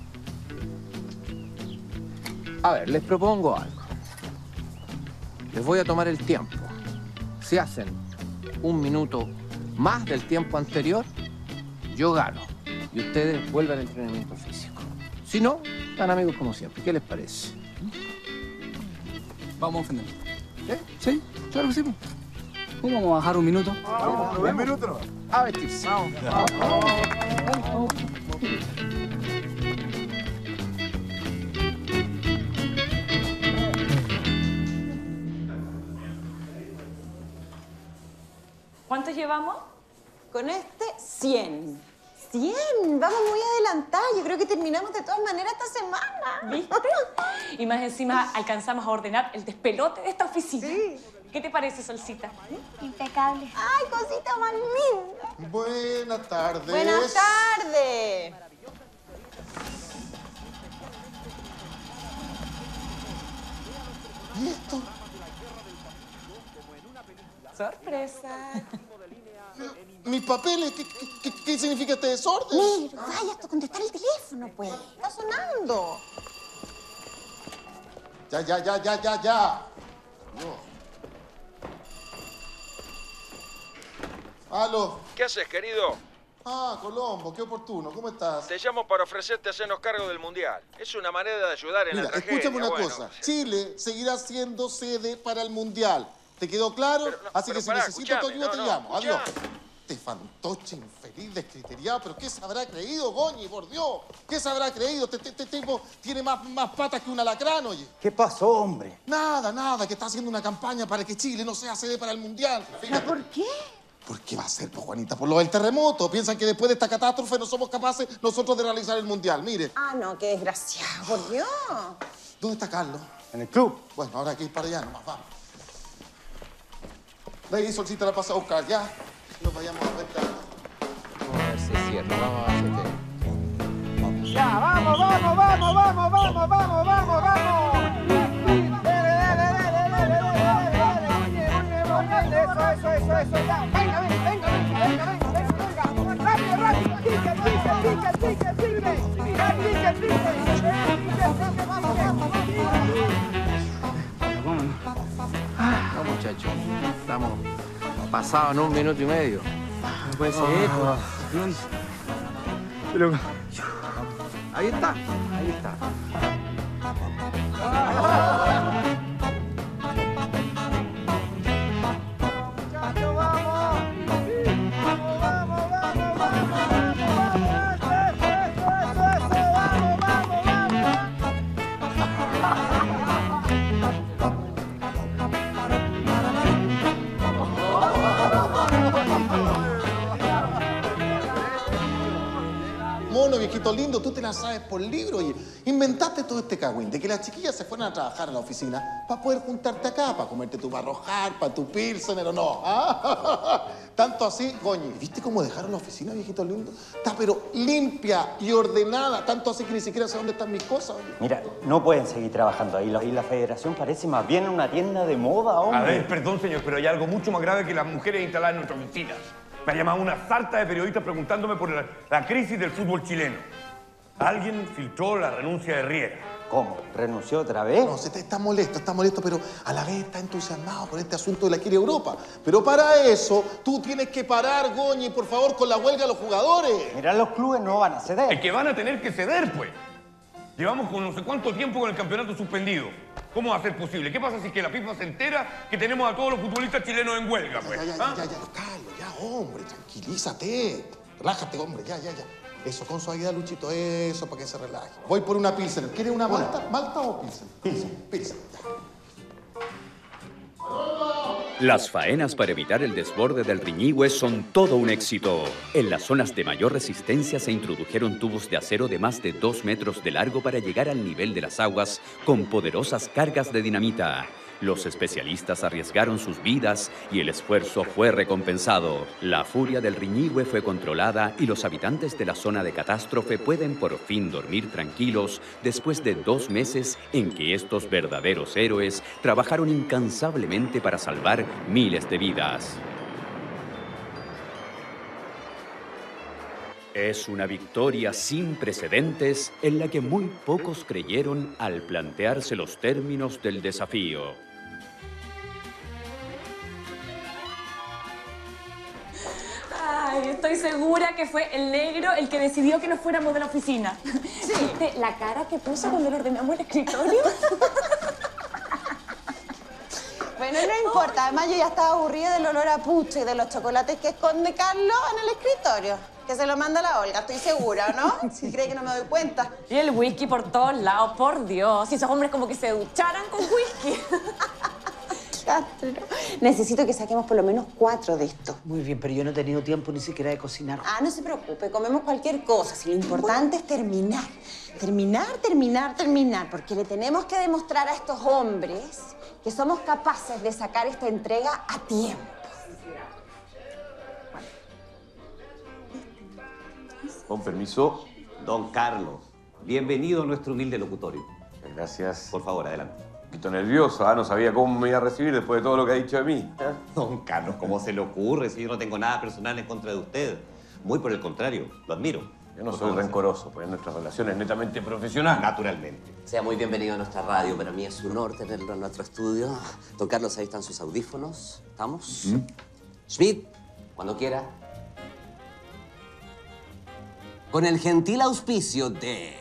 Speaker 3: A ver, les propongo algo. Les voy a tomar el tiempo. Si hacen un minuto más del tiempo anterior, yo gano. Y ustedes vuelven al entrenamiento físico. Si no, están amigos como siempre. ¿Qué les parece?
Speaker 18: Vamos, Fernando.
Speaker 3: ¿Eh?
Speaker 18: Sí, claro que sí. pues. ¿Cómo vamos a bajar un minuto?
Speaker 11: Vamos, un minuto.
Speaker 3: A vestirse.
Speaker 11: Vamos.
Speaker 18: Vamos.
Speaker 21: ¿Cuántos llevamos?
Speaker 6: Con este, cien. cien. Vamos muy adelantadas. Yo creo que terminamos de todas maneras esta semana.
Speaker 21: ¿Viste? Y más encima alcanzamos a ordenar el despelote de esta oficina. Sí. ¿Qué te parece, Solcita?
Speaker 6: Impecable. Ay, cosita más linda.
Speaker 11: Buenas tardes.
Speaker 6: Buenas tardes.
Speaker 11: ¿Y esto?
Speaker 21: Sorpresa.
Speaker 11: Mis papeles, ¿qué, qué, qué, ¿Qué significa este desorden?
Speaker 6: Negro, vaya a contestar el teléfono, pues. Está sonando.
Speaker 11: Ya, ya, ya, ya, ya, ya. No. Aló.
Speaker 7: ¿Qué haces, querido?
Speaker 11: Ah, Colombo, qué oportuno. ¿Cómo estás?
Speaker 7: Te llamo para ofrecerte hacernos cargo del Mundial. Es una manera de ayudar en
Speaker 11: Mira,
Speaker 7: la tragedia.
Speaker 11: escúchame una
Speaker 7: bueno.
Speaker 11: cosa. Chile seguirá siendo sede para el Mundial. ¿Te quedó claro?
Speaker 7: Pero no,
Speaker 11: Así
Speaker 7: pero
Speaker 11: que si
Speaker 7: pará,
Speaker 11: necesito tu
Speaker 7: escuchame,
Speaker 11: ayuda,
Speaker 7: no,
Speaker 11: te
Speaker 7: no,
Speaker 11: llamo.
Speaker 7: escuchá.
Speaker 11: Adiós. Este fantoche infeliz, descriteriado. ¿Pero qué se habrá creído, Goñi? Por Dios. ¿Qué se habrá creído? Este, este tipo tiene más, más patas que un alacrán, oye.
Speaker 12: ¿Qué pasó, hombre?
Speaker 11: Nada, nada, que está haciendo una campaña para que Chile no sea sede para el Mundial.
Speaker 6: ¿Pero por qué?
Speaker 11: ¿Por qué va a ser, pues, Juanita? Por lo del terremoto. Piensan que después de esta catástrofe no somos capaces nosotros de realizar el Mundial. Mire.
Speaker 6: Ah, no, qué desgraciado, por Dios.
Speaker 11: ¿Dónde está Carlos?
Speaker 12: En el club.
Speaker 11: Bueno, ahora hay que ir para allá nomás, vamos. De ahí, Solcita la pasa a buscar, ya. Nos vayamos a ver.
Speaker 3: Vamos a ver si es cierto, vamos a ver si es cierto.
Speaker 8: Ya, vamos, vamos, vamos, vamos, vamos, vamos, vamos, vamos. Dale, dale, dale, dale, dale, dale, dale. Muy bien, muy bien, muy bien. Eso, eso, eso, eso, ya. Venga, venga, venga, venga, venga, venga, venga. Rápido, rápido. Pique, pique, pique, pique, pique. Pique, pique, pique, vamos, vamos,
Speaker 3: No, muchachos, estamos pasados en un minuto y medio.
Speaker 2: No puede ser.
Speaker 3: Pero... Ahí está, ahí está.
Speaker 11: Mono, viejito lindo, tú te la sabes por libro, oye. Inventaste todo este cagüín de que las chiquillas se fueran a trabajar a la oficina para poder juntarte acá, para comerte tu barrojar, para tu pilsener o no. ¿Ah? Tanto así, Goñi. ¿Viste cómo dejaron la oficina, viejito lindo? Está pero limpia y ordenada. Tanto así que ni siquiera sé dónde están mis cosas, oye.
Speaker 12: Mira, no pueden seguir trabajando ahí. La- Y la federación parece más bien una tienda de moda, hombre.
Speaker 5: A ver, perdón, señor, pero hay algo mucho más grave que las mujeres instaladas en nuestras oficinas. Me ha llamado una sarta de periodistas preguntándome por la, la crisis del fútbol chileno. Alguien filtró la renuncia de Riera.
Speaker 12: ¿Cómo? ¿Renunció otra vez?
Speaker 11: No, se te está molesto, está molesto, pero a la vez está entusiasmado por este asunto de la quiere Europa. Pero para eso, tú tienes que parar, Goñi, por favor, con la huelga de los jugadores.
Speaker 12: Mira, los clubes no van a ceder.
Speaker 5: Es que van a tener que ceder, pues. Llevamos con no sé cuánto tiempo con el campeonato suspendido. ¿Cómo va a ser posible? ¿Qué pasa si es que la FIFA se entera que tenemos a todos los futbolistas chilenos en huelga, pues?
Speaker 11: Ya, ya, ya,
Speaker 5: ¿Ah?
Speaker 11: ya, ya, Carlos, ya, hombre, tranquilízate. Relájate, hombre, ya, ya, ya. Eso, con suavidad, Luchito, eso, para que se relaje. Voy por una pilsen. ¿Quieres una malta? ¿Malta o pilsen? Pilsen. Pilsen, ya.
Speaker 13: Las faenas para evitar el desborde del Riñihue son todo un éxito. En las zonas de mayor resistencia se introdujeron tubos de acero de más de dos metros de largo para llegar al nivel de las aguas con poderosas cargas de dinamita. Los especialistas arriesgaron sus vidas y el esfuerzo fue recompensado. La furia del Riñihue fue controlada y los habitantes de la zona de catástrofe pueden por fin dormir tranquilos después de dos meses en que estos verdaderos héroes trabajaron incansablemente para salvar miles de vidas. Es una victoria sin precedentes en la que muy pocos creyeron al plantearse los términos del desafío.
Speaker 21: Ay, estoy segura que fue el negro el que decidió que nos fuéramos de la oficina. ¿Viste la cara que puso cuando le ordenamos el escritorio?
Speaker 6: Bueno, no importa. Además, yo ya estaba aburrida del olor a pucho y de los chocolates que esconde Carlos en el escritorio. Que se lo manda la Olga, estoy segura, ¿no? Si cree que no me doy cuenta.
Speaker 21: Y el whisky por todos lados, por Dios. Y esos hombres como que se ducharan con whisky.
Speaker 6: Necesito que saquemos por lo menos cuatro de estos.
Speaker 22: Muy bien, pero yo no he tenido tiempo ni siquiera de cocinar.
Speaker 6: Ah, no se preocupe, comemos cualquier cosa. Si lo importante es terminar. Terminar, terminar, terminar. Porque le tenemos que demostrar a estos hombres que somos capaces de sacar esta entrega a tiempo.
Speaker 9: Con permiso. Don Carlos, bienvenido a nuestro humilde locutorio.
Speaker 5: Gracias.
Speaker 9: Por favor, adelante.
Speaker 5: Un poquito nervioso, ¿ah? No sabía cómo me iba a recibir después de todo lo que ha dicho de mí.
Speaker 9: Don Carlos, ¿cómo se le ocurre si yo no tengo nada personal en contra de usted?
Speaker 10: Muy por el contrario, lo admiro.
Speaker 5: Yo no soy rencoroso, pues nuestra relación es netamente profesional.
Speaker 10: Naturalmente. Sea muy bienvenido a nuestra radio. Para mí es un honor tenerlo en nuestro estudio. Don Carlos, ahí están sus audífonos. ¿Estamos?
Speaker 5: ¿Mm?
Speaker 10: Schmidt, cuando quiera. Con el gentil auspicio de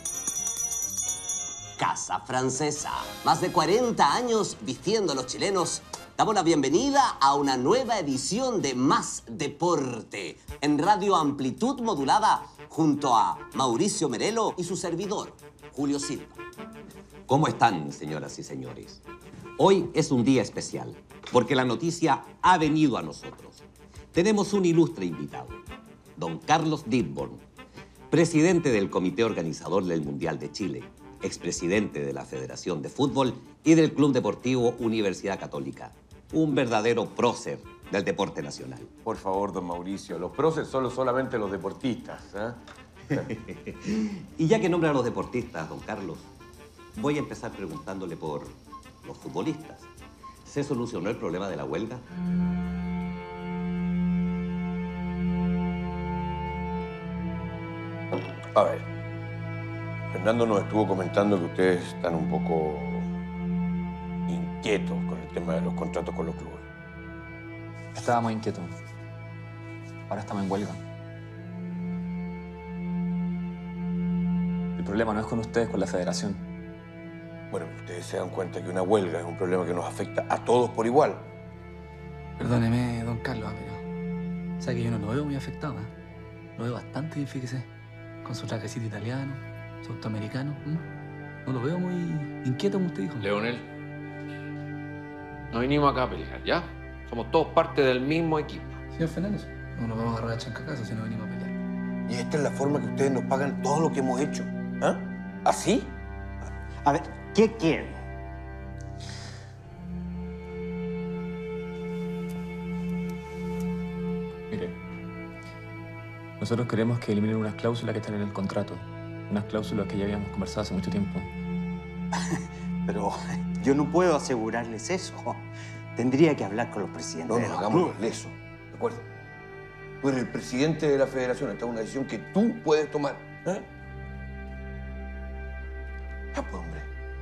Speaker 10: Casa Francesa. Más de cuarenta años vistiendo a los chilenos. Damos la bienvenida a una nueva edición de Más Deporte en Radio Amplitud Modulada junto a Mauricio Merelo y su servidor, Julio Silva. ¿Cómo están, señoras y señores? Hoy es un día especial porque la noticia ha venido a nosotros. Tenemos un ilustre invitado, don Carlos Dittborn, presidente del comité organizador del Mundial de Chile, expresidente de la Federación de Fútbol y del Club Deportivo Universidad Católica. Un verdadero prócer del deporte nacional.
Speaker 5: Por favor, don Mauricio, los próceres son solamente los deportistas, ¿eh?
Speaker 10: Y ya que nombra a los deportistas, don Carlos, voy a empezar preguntándole por los futbolistas. ¿Se solucionó el problema de la huelga?
Speaker 5: A ver, Fernando nos estuvo comentando que ustedes están un poco inquietos con el tema de los contratos con los clubes.
Speaker 17: Estábamos inquietos. Ahora estamos en huelga. El problema no es con ustedes, con la federación.
Speaker 5: Bueno, ustedes se dan cuenta que una huelga es un problema que nos afecta a todos por igual.
Speaker 18: Perdóneme, don Carlos, pero... ¿Sabe que yo no lo veo muy afectado? ¿eh? Lo veo bastante bien, fíjese. Con su trajecito italiano, su auto americano. ¿eh? No lo veo muy inquieto, como usted dijo.
Speaker 7: Leonel, no vinimos acá a pelear, ¿ya? Somos todos parte del mismo equipo.
Speaker 18: Señor Fernández, no nos vamos a agarrar a chancacazos si no venimos a pelear.
Speaker 5: Y esta es la forma que ustedes nos pagan todo lo que hemos hecho. ¿Ah? ¿Así?
Speaker 12: A ver, ¿qué quieren?
Speaker 17: Mire, nosotros queremos que eliminen unas cláusulas que están en el contrato. Unas cláusulas que ya habíamos conversado hace mucho tiempo.
Speaker 12: Pero yo no puedo asegurarles eso. Tendría que hablar con los presidentes
Speaker 5: No
Speaker 12: de
Speaker 5: nos
Speaker 12: los
Speaker 5: hagamos
Speaker 12: clubes.
Speaker 5: los lesos, ¿de acuerdo? Tú eres el presidente de la federación. Esta es una decisión que tú puedes tomar. ¿Eh? Ya, pues, hombre.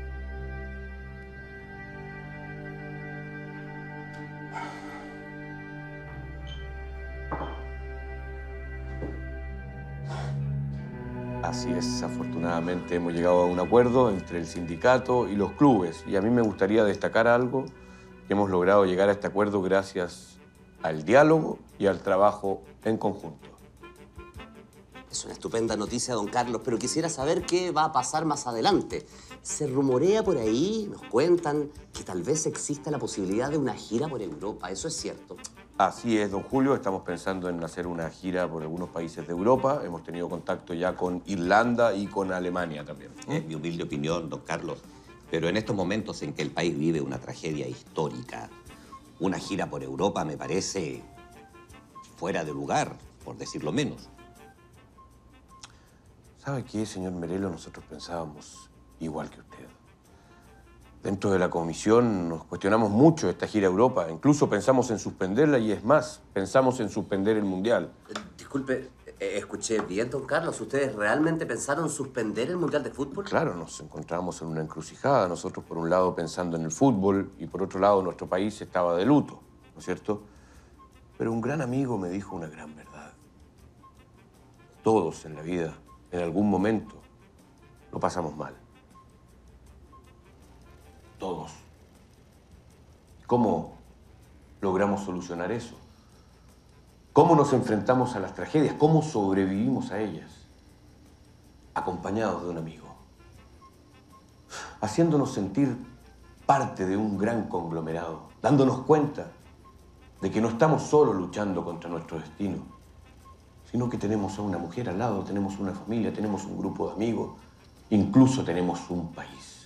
Speaker 5: Así es, afortunadamente hemos llegado a un acuerdo entre el sindicato y los clubes. Y a mí me gustaría destacar algo, que hemos logrado llegar a este acuerdo gracias al diálogo y al trabajo en conjunto.
Speaker 10: Es una estupenda noticia, don Carlos, pero quisiera saber qué va a pasar más adelante. Se rumorea por ahí, nos cuentan, que tal vez exista la posibilidad de una gira por Europa. ¿Eso es cierto?
Speaker 5: Así es, don Julio. Estamos pensando en hacer una gira por algunos países de Europa. Hemos tenido contacto ya con Irlanda y con Alemania también.
Speaker 10: Es mi humilde opinión, don Carlos. Pero en estos momentos en que el país vive una tragedia histórica, una gira por Europa me parece fuera de lugar, por decirlo menos.
Speaker 5: ¿Sabe qué, señor Merelo? Nosotros pensábamos igual que usted. Dentro de la comisión nos cuestionamos mucho esta gira a Europa. Incluso pensamos en suspenderla y es más, pensamos en suspender el Mundial.
Speaker 10: Disculpe, eh, escuché bien, don Carlos. ¿Ustedes realmente pensaron suspender el Mundial de Fútbol?
Speaker 5: Claro, nos encontramos en una encrucijada. Nosotros, por un lado, pensando en el fútbol y, por otro lado, nuestro país estaba de luto, ¿no es cierto? Pero un gran amigo me dijo una gran verdad. Todos en la vida, en algún momento, lo pasamos mal. Todos. ¿Cómo logramos solucionar eso? ¿Cómo nos enfrentamos a las tragedias? ¿Cómo sobrevivimos a ellas? Acompañados de un amigo. Haciéndonos sentir parte de un gran conglomerado. Dándonos cuenta de que no estamos solo luchando contra nuestro destino, sino que tenemos a una mujer al lado, tenemos una familia, tenemos un grupo de amigos, incluso tenemos un país.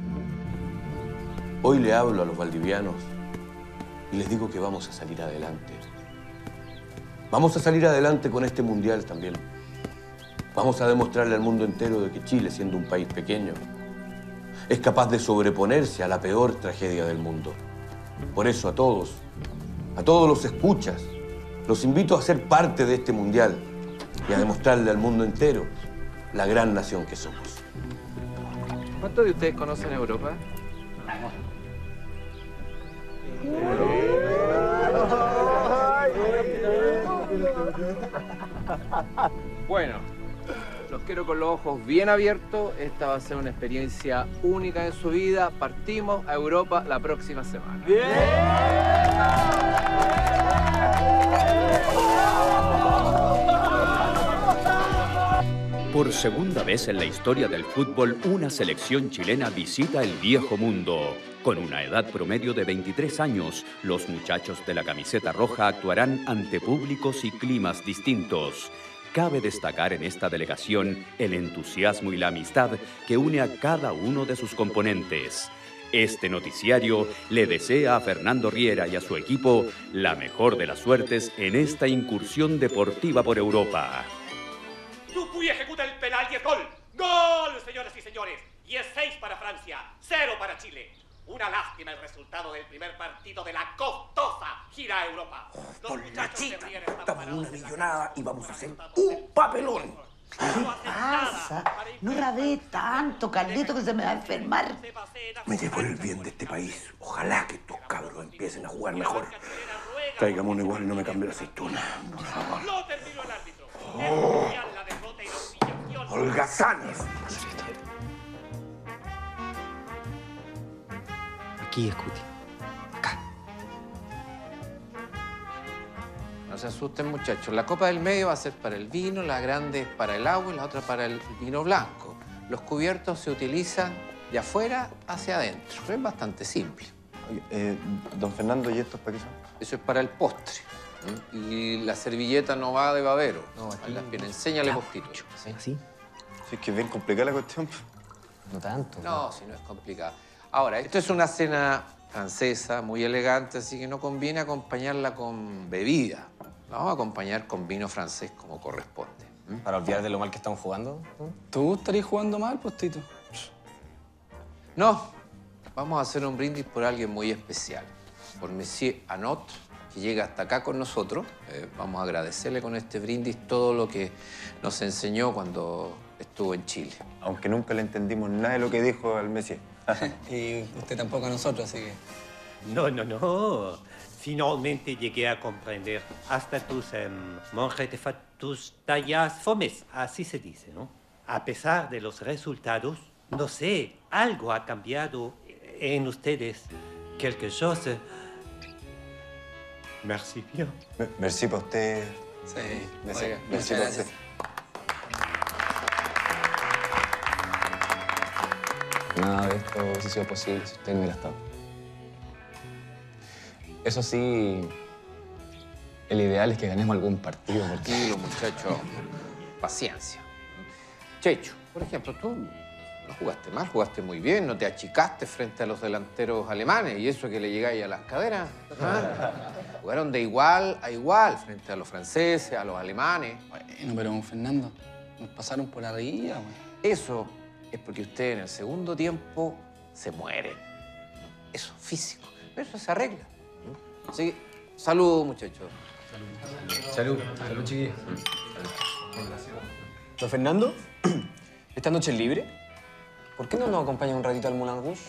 Speaker 5: Hoy le hablo a los valdivianos y les digo que vamos a salir adelante. Vamos a salir adelante con este mundial también. Vamos a demostrarle al mundo entero de que Chile, siendo un país pequeño, es capaz de sobreponerse a la peor tragedia del mundo. Por eso a todos, a todos los escuchas, Los invito a ser parte de este mundial y a demostrarle al mundo entero la gran nación que somos.
Speaker 7: ¿Cuántos de ustedes conocen Europa? Bueno, los quiero con los ojos bien abiertos. Esta va a ser una experiencia única en su vida. Partimos a Europa la próxima semana.
Speaker 13: Por segunda vez en la historia del fútbol, una selección chilena visita el viejo mundo. Con una edad promedio de veintitrés años, los muchachos de la camiseta roja actuarán ante públicos y climas distintos. Cabe destacar en esta delegación el entusiasmo y la amistad que une a cada uno de sus componentes. Este noticiario le desea a Fernando Riera y a su equipo la mejor de las suertes en esta incursión deportiva por Europa.
Speaker 1: Dupuy ejecuta el penal y es gol. ¡Gol, señoras y señores! Y es seis para Francia, cero para Chile. Una lástima el resultado del primer partido de la costosa gira a Europa. Los
Speaker 4: Por la
Speaker 1: muchachos de
Speaker 4: chica,
Speaker 1: Riera están
Speaker 4: estamos en una
Speaker 1: parados en la
Speaker 4: millonada y vamos a hacer un papelón.
Speaker 22: ¿Qué pasa? No rabé tanto, Carlito, que se me va a enfermar.
Speaker 4: Me llevo por el bien de este país. Ojalá que estos cabros empiecen a jugar mejor. Tráigame uno igual y no me cambie la aceituna, por favor.
Speaker 1: No terminó el árbitro.
Speaker 4: Oh.
Speaker 1: La derrota y la humillación.
Speaker 4: ¡Holgazanes!
Speaker 14: Aquí, escute.
Speaker 7: No se asusten, muchachos. La copa del medio va a ser para el vino, la grande es para el agua y la otra para el vino blanco. Los cubiertos se utilizan de afuera hacia adentro. Es bastante simple.
Speaker 19: Oye, eh, don Fernando, ¿y estos para qué son?
Speaker 7: Eso es para el postre. ¿Mm? Y la servilleta no va de babero. No, aquí las viene. Enséñale, postito.
Speaker 14: ¿Sí? ¿Sí?
Speaker 19: Sí, es que es bien complicada la cuestión.
Speaker 14: No tanto.
Speaker 7: No, si no es complicado. Ahora, esto es una cena francesa muy elegante, así que no conviene acompañarla con bebida. La vamos a acompañar con vino francés como corresponde. ¿Mm?
Speaker 14: Para olvidar de lo mal que estamos jugando.
Speaker 18: ¿Tú estarías jugando mal, postito?
Speaker 7: No, vamos a hacer un brindis por alguien muy especial. Por Monsieur Anot, que llega hasta acá con nosotros. Eh, vamos a agradecerle con este brindis todo lo que nos enseñó cuando estuvo en Chile.
Speaker 19: Aunque nunca le entendimos nada de lo que dijo al Messi.
Speaker 18: Y usted tampoco a nosotros, así que...
Speaker 16: No, no, no. Finalmente llegué a comprender hasta tus um, monjes, tus tallas fomes, así se dice, ¿no? A pesar de los resultados, no sé, algo ha cambiado en ustedes. Quelque chose. Merci bien.
Speaker 19: Merci para usted.
Speaker 18: Sí,
Speaker 19: Merci,
Speaker 18: oiga,
Speaker 19: merci
Speaker 18: muchas
Speaker 19: para usted.
Speaker 18: gracias.
Speaker 17: Nada de esto hubiese sido posible si usted no hubiera estado. Eso sí, el ideal es que ganemos algún partido. Porque...
Speaker 7: Tranquilo, muchacho. Paciencia. Checho, por ejemplo, tú no jugaste mal, jugaste muy bien, no te achicaste frente a los delanteros alemanes y eso que le llegáis a las caderas. ¿Ah? Jugaron de igual a igual frente a los franceses, a los alemanes.
Speaker 18: Bueno, pero don Fernando, nos pasaron por arriba, güey.
Speaker 7: Eso es porque ustedes en el segundo tiempo se mueren. Eso, físico. Pero eso se arregla. Así que, salud, muchachos.
Speaker 14: Salud. Salud, chiquillos.
Speaker 23: Don Fernando, ¿esta noche es libre? ¿Por qué no nos acompaña un ratito al Moulin Rouge?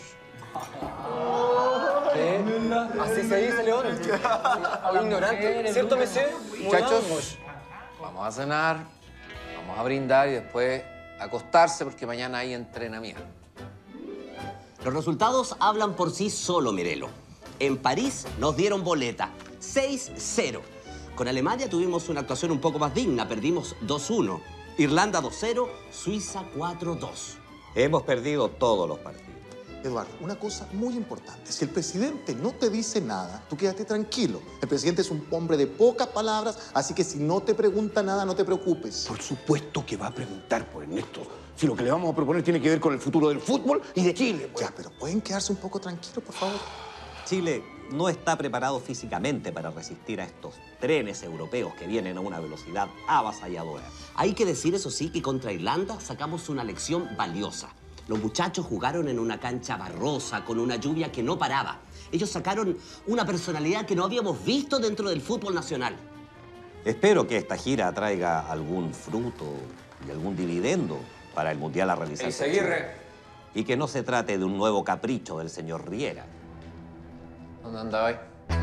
Speaker 23: ¿Qué? Así se dice, León. Algo ignorante, ¿cierto, monsieur?
Speaker 7: Muchachos, vamos a cenar, vamos a brindar y después acostarse porque mañana hay entrenamiento.
Speaker 10: Los resultados hablan por sí solo, Mirelo. En París nos dieron boleta, seis cero. Con Alemania tuvimos una actuación un poco más digna, perdimos dos uno. Irlanda dos cero, Suiza cuatro dos.
Speaker 9: Hemos perdido todos los partidos.
Speaker 11: Eduardo, una cosa muy importante. Si el presidente no te dice nada, tú quédate tranquilo. El presidente es un hombre de pocas palabras, así que si no te pregunta nada, no te preocupes.
Speaker 4: Por supuesto que va a preguntar por Ernesto. Si lo que le vamos a proponer tiene que ver con el futuro del fútbol y de Chile. Pues.
Speaker 11: Ya, pero ¿pueden quedarse un poco tranquilos, por favor?
Speaker 9: Chile no está preparado físicamente para resistir a estos trenes europeos que vienen a una velocidad avasalladora.
Speaker 10: Hay que decir, eso sí, que contra Irlanda sacamos una lección valiosa. Los muchachos jugaron en una cancha barrosa, con una lluvia que no paraba. Ellos sacaron una personalidad que no habíamos visto dentro del fútbol nacional.
Speaker 9: Espero que esta gira traiga algún fruto y algún dividendo para el Mundial a realizarse.
Speaker 23: Eizaguirre.
Speaker 9: Y que no se trate de un nuevo capricho del señor Riera.
Speaker 23: ¿Dónde andabas?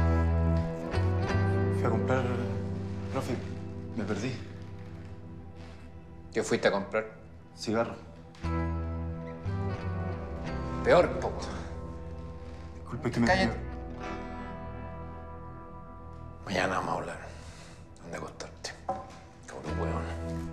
Speaker 19: Fui a comprar... Profe, me perdí.
Speaker 23: ¿Qué fuiste a comprar?
Speaker 19: Cigarro.
Speaker 23: Peor, po.
Speaker 19: Disculpe que me...
Speaker 23: Cállate. Mañana vamos a hablar. ¿Dónde acostarte? Cabrón, hueón.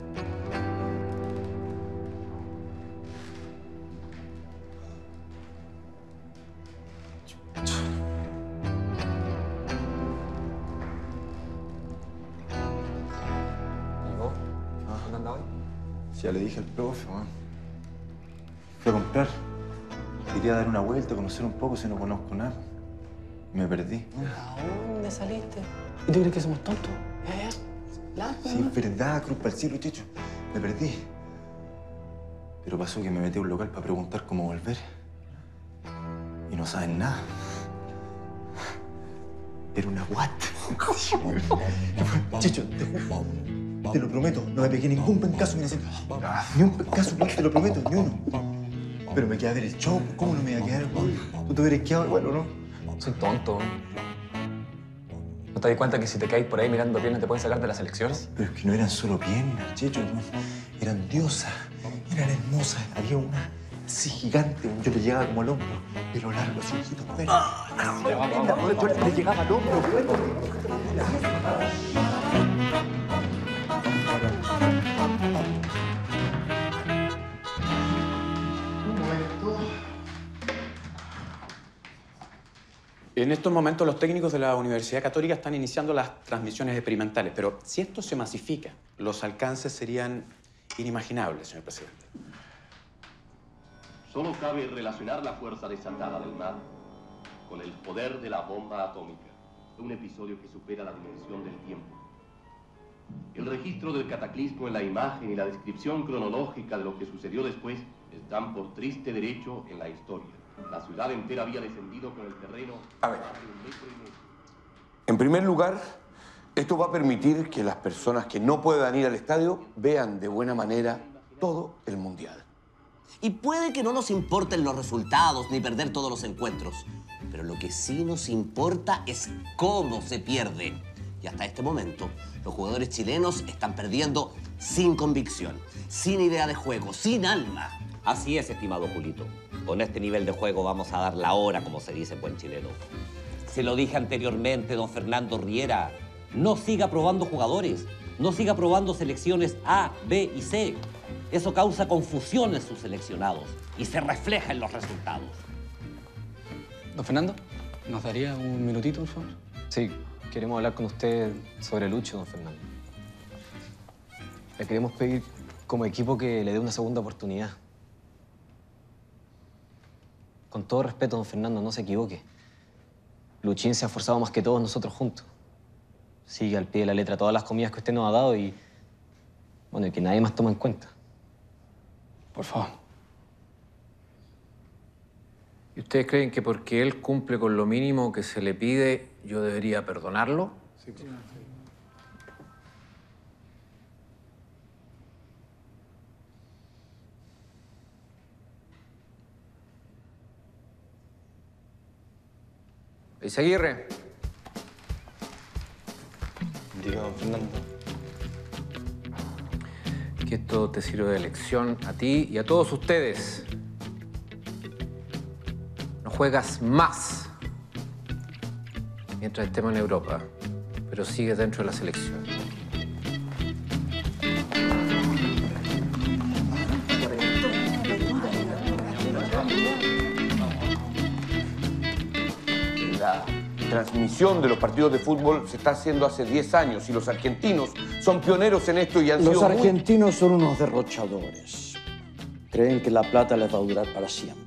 Speaker 23: ¿Y vos? ¿Dónde andabas?
Speaker 19: Si ya le dije al profe, weón. Fui a comprar. Quería dar una vuelta, conocer un poco si no conozco nada. Me perdí.
Speaker 23: ¿A dónde saliste? ¿Y tú crees que somos tontos? ¿Eh?
Speaker 19: Sí, es verdad, cruz para el cielo, Checho. Me perdí. Pero pasó que me metí a un local para preguntar cómo volver. Y no saben nada. Era una what. Checho, te juro. Te lo prometo, no me pegué ningún pencazo. Mira, ni un pencazo, te lo prometo, ni uno. Pero me quedé a ver el show. ¿Cómo no me iba a quedar, güey? ¿Tú te hubieras quedado igual o no?
Speaker 23: Soy tonto. ¿No te das cuenta que si te caes por ahí mirando piernas te pueden sacar de la selección?
Speaker 19: Pero es que no eran solo piernas, Checho. No. Eran diosas. Eran hermosas. Había una así gigante. Yo le llegaba como al hombro. Pero largo, así, ojito fuera. Yo le llegaba al hombro, güey.
Speaker 8: En estos momentos los técnicos de la Universidad Católica están iniciando las transmisiones experimentales, pero si esto se masifica, los alcances serían inimaginables, señor presidente.
Speaker 15: Solo cabe relacionar la fuerza desatada del mar con el poder de la bomba atómica, un episodio que supera la dimensión del tiempo. El registro del cataclismo en la imagen y la descripción cronológica de lo que sucedió después están por triste derecho en la historia. La ciudad entera había descendido con el terreno...
Speaker 5: A ver. En primer lugar, esto va a permitir que las personas que no puedan ir al estadio vean de buena manera todo el Mundial.
Speaker 10: Y puede que no nos importen los resultados ni perder todos los encuentros, pero lo que sí nos importa es cómo se pierde. Y hasta este momento, los jugadores chilenos están perdiendo sin convicción, sin idea de juego, sin alma.
Speaker 9: Así es, estimado Julito. Con este nivel de juego vamos a dar la hora, como se dice en buen chileno. Se lo dije anteriormente, don Fernando Riera. No siga probando jugadores. No siga probando selecciones A, B y C. Eso causa confusión en sus seleccionados y se refleja en los resultados.
Speaker 23: Don Fernando, ¿nos daría un minutito, por favor? Sí, queremos hablar con usted sobre Lucho, don Fernando. Le queremos pedir como equipo que le dé una segunda oportunidad. Con todo respeto, don Fernando, no se equivoque. Luchín se ha esforzado más que todos nosotros juntos. Sigue al pie de la letra todas las comidas que usted nos ha dado y... bueno, y que nadie más toma en cuenta. Por favor.
Speaker 7: ¿Y ustedes creen que porque él cumple con lo mínimo que se le pide, yo debería perdonarlo?
Speaker 11: Sí, sí.
Speaker 23: Eizaguirre. Diga, don Fernando. Que esto te sirve de lección a ti y a todos ustedes. No juegas más mientras estemos en Europa, pero sigues dentro de la selección.
Speaker 5: La transmisión de los partidos de fútbol se está haciendo hace diez años y los argentinos son pioneros en esto y han
Speaker 20: Los
Speaker 5: sido muy...
Speaker 20: argentinos son unos derrochadores. Creen que la plata les va a durar para siempre.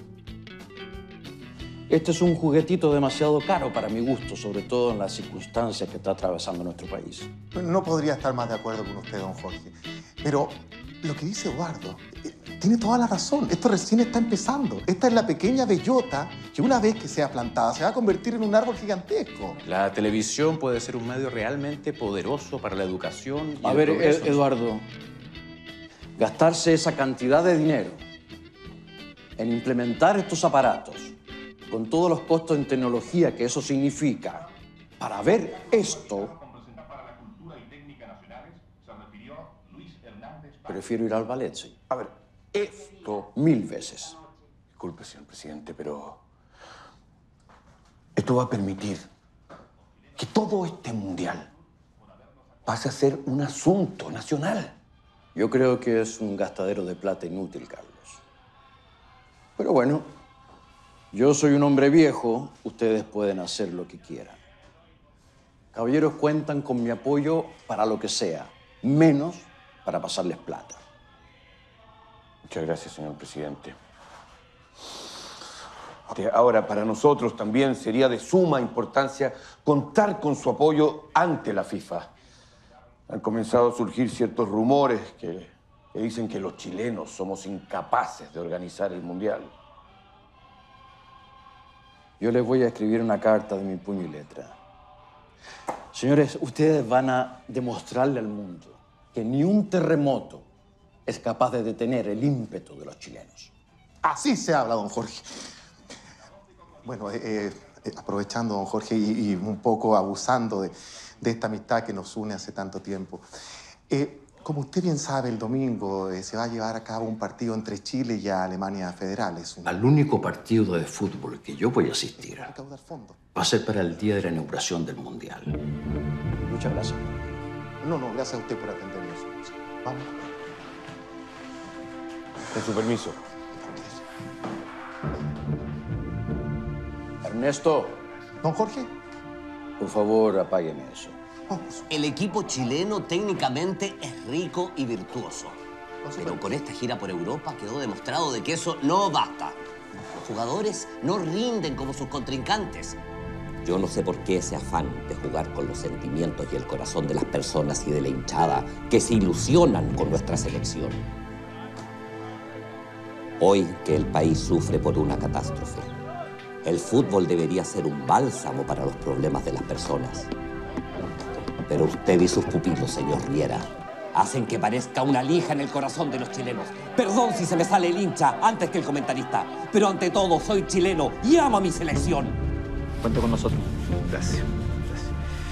Speaker 20: Este es un juguetito demasiado caro para mi gusto, sobre todo en las circunstancias que está atravesando nuestro país.
Speaker 11: No podría estar más de acuerdo con usted, don Jorge. Pero lo que dice Eduardo eh, tiene toda la razón. Esto recién está empezando. Esta es la pequeña bellota que una vez que sea plantada se va a convertir en un árbol gigantesco.
Speaker 8: La televisión puede ser un medio realmente poderoso para la educación y
Speaker 20: A
Speaker 8: el
Speaker 20: ver,
Speaker 8: progreso.
Speaker 20: Ed- Eduardo, gastarse esa cantidad de dinero en implementar estos aparatos, con todos los costos en tecnología que eso significa, para ver esto, prefiero ir al ballet, señor.
Speaker 5: A ver, esto...
Speaker 20: Mil veces.
Speaker 5: Disculpe, señor presidente, pero... esto va a permitir que todo este mundial pase a ser un asunto nacional.
Speaker 20: Yo creo que es un gastadero de plata inútil, Carlos. Pero bueno, yo soy un hombre viejo, ustedes pueden hacer lo que quieran. Caballeros, cuentan con mi apoyo para lo que sea, menos para pasarles plata.
Speaker 5: Muchas gracias, señor presidente. Este, Ahora, para nosotros también sería de suma importancia contar con su apoyo ante la FIFA. Han comenzado a surgir ciertos rumores que, que dicen que los chilenos somos incapaces de organizar el Mundial.
Speaker 20: Yo les voy a escribir una carta de mi puño y letra. Señores, ustedes van a demostrarle al mundo que ni un terremoto es capaz de detener el ímpetu de los chilenos.
Speaker 11: Así se habla, don Jorge. Bueno, eh, eh, aprovechando, don Jorge, y, y un poco abusando de, de esta amistad que nos une hace tanto tiempo. Eh, como usted bien sabe, el domingo eh, se va a llevar a cabo un partido entre Chile y Alemania Federal. Es un...
Speaker 20: Al único partido de fútbol que yo voy a asistir
Speaker 11: recaudar fondos.
Speaker 20: va a ser para el día de la inauguración del Mundial. Muchas gracias.
Speaker 11: No, no, gracias a usted por atendernos. Vamos.
Speaker 5: Con su permiso.
Speaker 20: Ernesto.
Speaker 11: Don Jorge.
Speaker 20: Por favor, apágueme eso.
Speaker 10: El equipo chileno técnicamente es rico y virtuoso. Pero con esta gira por Europa quedó demostrado de que eso no basta. Los jugadores no rinden como sus contrincantes. Yo no sé por qué ese afán de jugar con los sentimientos y el corazón de las personas y de la hinchada que se ilusionan con nuestra selección. Hoy que el país sufre por una catástrofe, el fútbol debería ser un bálsamo para los problemas de las personas. Pero usted y sus pupilos, señor Riera, hacen que parezca una lija en el corazón de los chilenos. Perdón si se me sale el hincha antes que el comentarista, pero ante todo soy chileno y amo a mi selección.
Speaker 23: Cuenta con nosotros.
Speaker 14: Gracias. Gracias.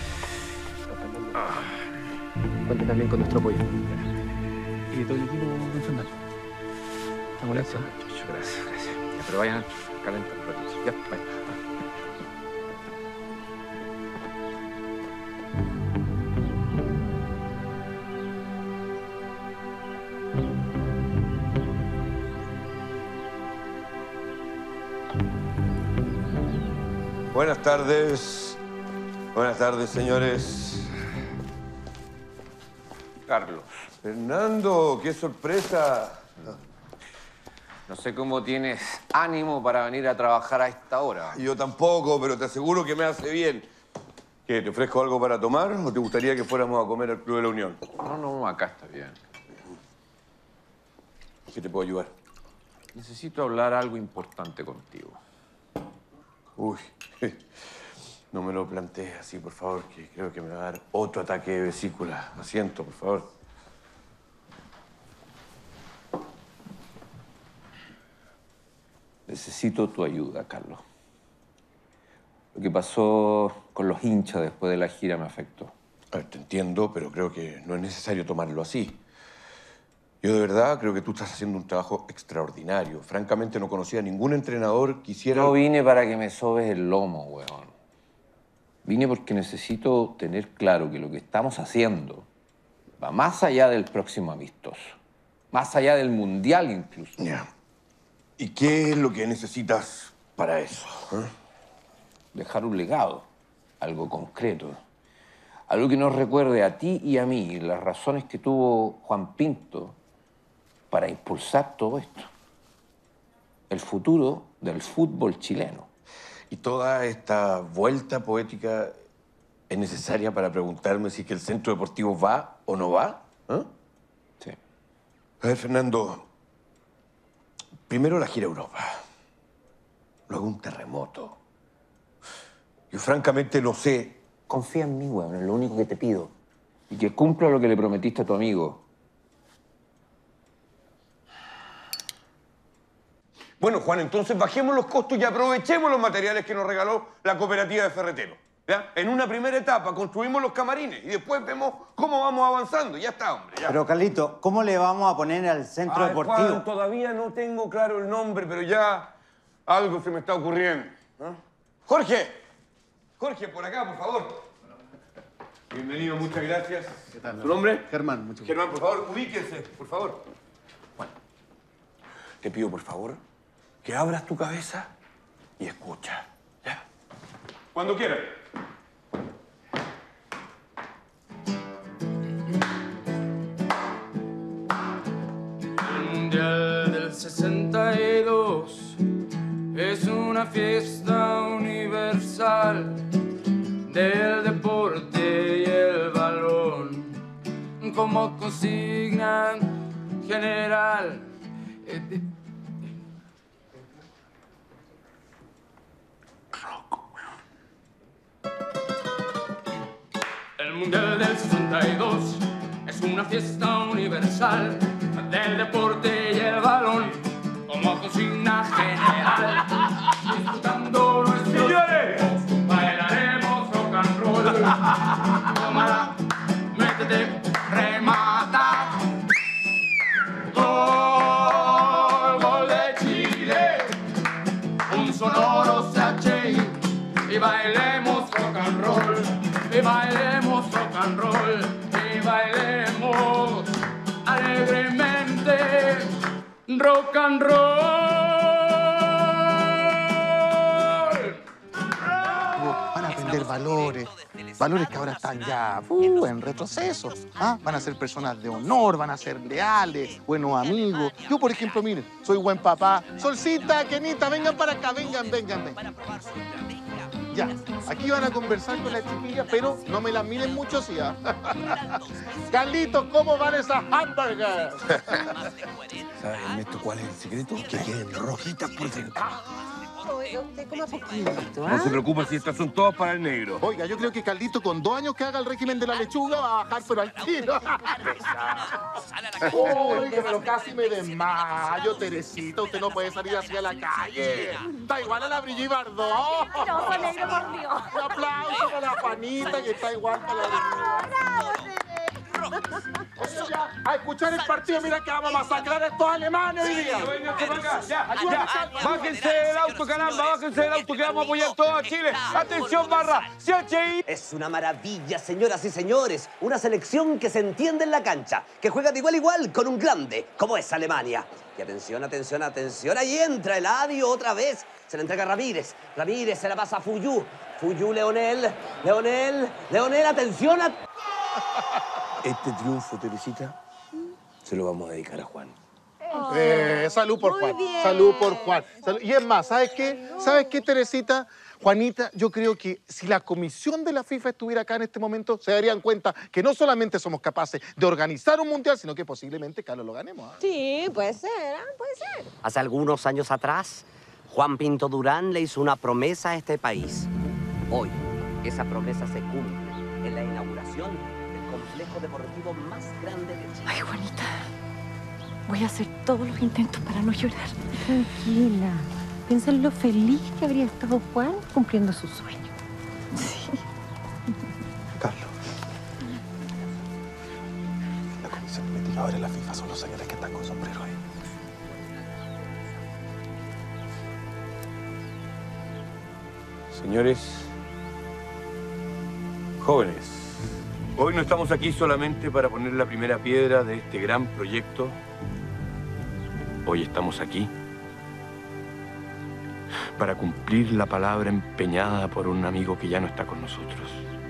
Speaker 14: Cuenta también con nuestro apoyo.
Speaker 18: Y de todo el equipo, don Fernando. ¿Estamos listos?
Speaker 14: Muchas gracias, gracias. Ya, pero vayan calentando un ratito. Ya, vaya.
Speaker 5: Buenas tardes. Buenas tardes, señores.
Speaker 7: Carlos,
Speaker 5: Fernando, qué sorpresa.
Speaker 7: no sé cómo tienes ánimo para venir a trabajar a esta hora.
Speaker 5: Yo tampoco, pero te aseguro que me hace bien. ¿Qué, te ofrezco algo para tomar o te gustaría que fuéramos a comer al Club de la Unión?
Speaker 7: No, no, acá está bien.
Speaker 5: ¿Qué te puedo ayudar?
Speaker 7: Necesito hablar algo importante contigo.
Speaker 5: Uy, no me lo plantees así, por favor, que creo que me va a dar otro ataque de vesícula. Asiento, por favor.
Speaker 7: Necesito tu ayuda, Carlos. Lo que pasó con los hinchas después de la gira me afectó.
Speaker 5: A ver, te entiendo, pero creo que no es necesario tomarlo así. Yo de verdad creo que tú estás haciendo un trabajo extraordinario. Francamente no conocía a ningún entrenador que hiciera...
Speaker 7: No vine para que me sobes el lomo, weón. Vine porque necesito tener claro que lo que estamos haciendo va más allá del próximo amistoso. Más allá del Mundial incluso.
Speaker 5: Ya. ¿Y qué es lo que necesitas para eso? ¿Eh?
Speaker 7: Dejar un legado, algo concreto. Algo que nos recuerde a ti y a mí las razones que tuvo Juan Pinto para impulsar todo esto. El futuro del fútbol chileno.
Speaker 5: Y toda esta vuelta poética es necesaria para preguntarme si es que el centro deportivo va o no va. ¿Eh?
Speaker 7: Sí.
Speaker 5: A ver, Fernando. Primero la gira a Europa. Luego un terremoto. Yo francamente no sé.
Speaker 2: Confía en mí, weón, es lo único que te pido.
Speaker 4: Y que cumpla lo que le prometiste a tu amigo.
Speaker 5: Bueno, Juan, entonces bajemos los costos y aprovechemos los materiales que nos regaló la cooperativa de ferreteros. ¿Ya? En una primera etapa construimos los camarines y después vemos cómo vamos avanzando. Ya está, hombre. Ya.
Speaker 12: Pero, Carlito, ¿cómo le vamos a poner al centro
Speaker 5: Ay,
Speaker 12: deportivo?
Speaker 5: Juan, todavía no tengo claro el nombre, pero ya algo se me está ocurriendo. ¿Ah? Jorge, Jorge, por acá, por favor. Bienvenido, muchas gracias.
Speaker 11: ¿Qué tal?
Speaker 5: ¿Tu nombre?
Speaker 11: Germán, mucho
Speaker 5: Germán, por favor, ubíquese, por favor. Bueno, te pido, por favor, que abras tu cabeza y escucha. ¿Ya? Cuando quieras.
Speaker 3: El Mundial del sesenta y dos es una fiesta universal del deporte y el balón como consigna general. El Mundial del sesenta y dos es una fiesta universal del deporte y el balón como consigna general. Disfrutando nuestros tiempos, bailaremos rock and roll. Tómala, métete, remata. Gol, gol de Chile. Un sonoro sachet y bailemos rock and roll. Y bailemos rock and roll. Y bailemos alegremente rock and roll.
Speaker 11: Van a aprender valores, valores que ahora están ya uh, en retroceso. ¿Ah? Van a ser personas de honor, van a ser leales, buenos amigos. Yo, por ejemplo, miren, soy buen papá. Solcita, Kenita, vengan para acá, vengan, vengan, vengan. Ya, aquí van a conversar con la chiquilla, pero no me la miren mucho, ¿sí? ¿Ah? Carlitos, ¿cómo van esas hamburgers?
Speaker 5: ¿Sabes, Ernesto, cuál es el secreto? Que queden rojitas por dentro.
Speaker 6: Usted coma poquito, ¿ah?
Speaker 5: No se preocupe si estas son todas para el negro.
Speaker 11: Oiga, yo creo que Carlito con dos años que haga el régimen de la lechuga va a bajar pero al tiro. Oiga, pero casi me desmayo, Teresita. Usted no puede salir así a la calle. Está igual a la Brigitte Bardot.
Speaker 6: Mentiroso, negro, por Dios.
Speaker 11: Un aplauso para la Juanita, que está igual que la Eso ya, a escuchar el partido, mira que vamos a masacrar a estos alemanes hoy día.
Speaker 5: Ya, ya, bájense del auto, caramba, bájense del auto, que vamos a apoyar todo a Chile. Atención, barra, C H I.
Speaker 10: Es una maravilla, señoras y señores. Una selección que se entiende en la cancha, que juega de igual a igual con un grande, como es Alemania. Y atención, atención, atención, ahí entra el Eladio otra vez. Se le entrega a Ramírez. Ramírez se la pasa a Fuyú. Fuyú, Leonel, Leonel, Leonel, atención a...
Speaker 5: Este triunfo, Teresita, se lo vamos a dedicar a Juan.
Speaker 11: Eh, salud por
Speaker 6: Muy
Speaker 11: Juan.
Speaker 6: bien.
Speaker 11: Salud por Juan. Salud. Y es más, ¿sabes qué? ¿Sabes qué, Teresita? Juanita, yo creo que si la comisión de la FIFA estuviera acá en este momento, se darían cuenta que no solamente somos capaces de organizar un mundial, sino que posiblemente, Carlos, lo ganemos. ¿Ah?
Speaker 6: Sí, puede ser, ¿ah? Puede ser.
Speaker 10: Hace algunos años atrás, Juan Pinto Durán le hizo una promesa a este país. Hoy, esa promesa se cumple en la inauguración del complejo deportivo más grande de Chile.
Speaker 6: Ay, Juanita, voy a hacer todos los intentos para no llorar. Tranquila. Piensa en lo feliz que habría estado Juan cumpliendo su sueño. Sí.
Speaker 19: Carlos. La comisión de investigadores de la FIFA son los señores que están con sombrero ahí.
Speaker 5: Señores, jóvenes, hoy no estamos aquí solamente para poner la primera piedra de este gran proyecto. Hoy estamos aquí para cumplir la palabra empeñada por un amigo que ya no está con nosotros.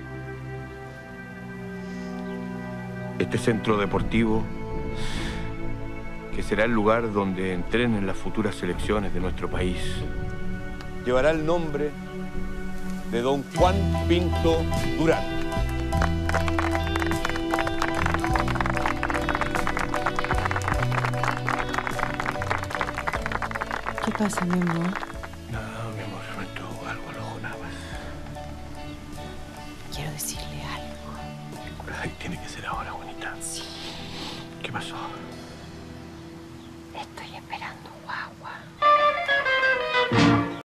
Speaker 5: Este centro deportivo, que será el lugar donde entrenen las futuras selecciones de nuestro país, llevará el nombre de don Juan Pinto Durán.
Speaker 6: pasa, mi amor?
Speaker 4: No, mi amor, me entró algo al ojo nada más.
Speaker 6: Quiero decirle algo.
Speaker 4: Ay, tiene que ser ahora, bonita.
Speaker 6: Sí.
Speaker 4: ¿Qué pasó?
Speaker 6: Estoy esperando guagua.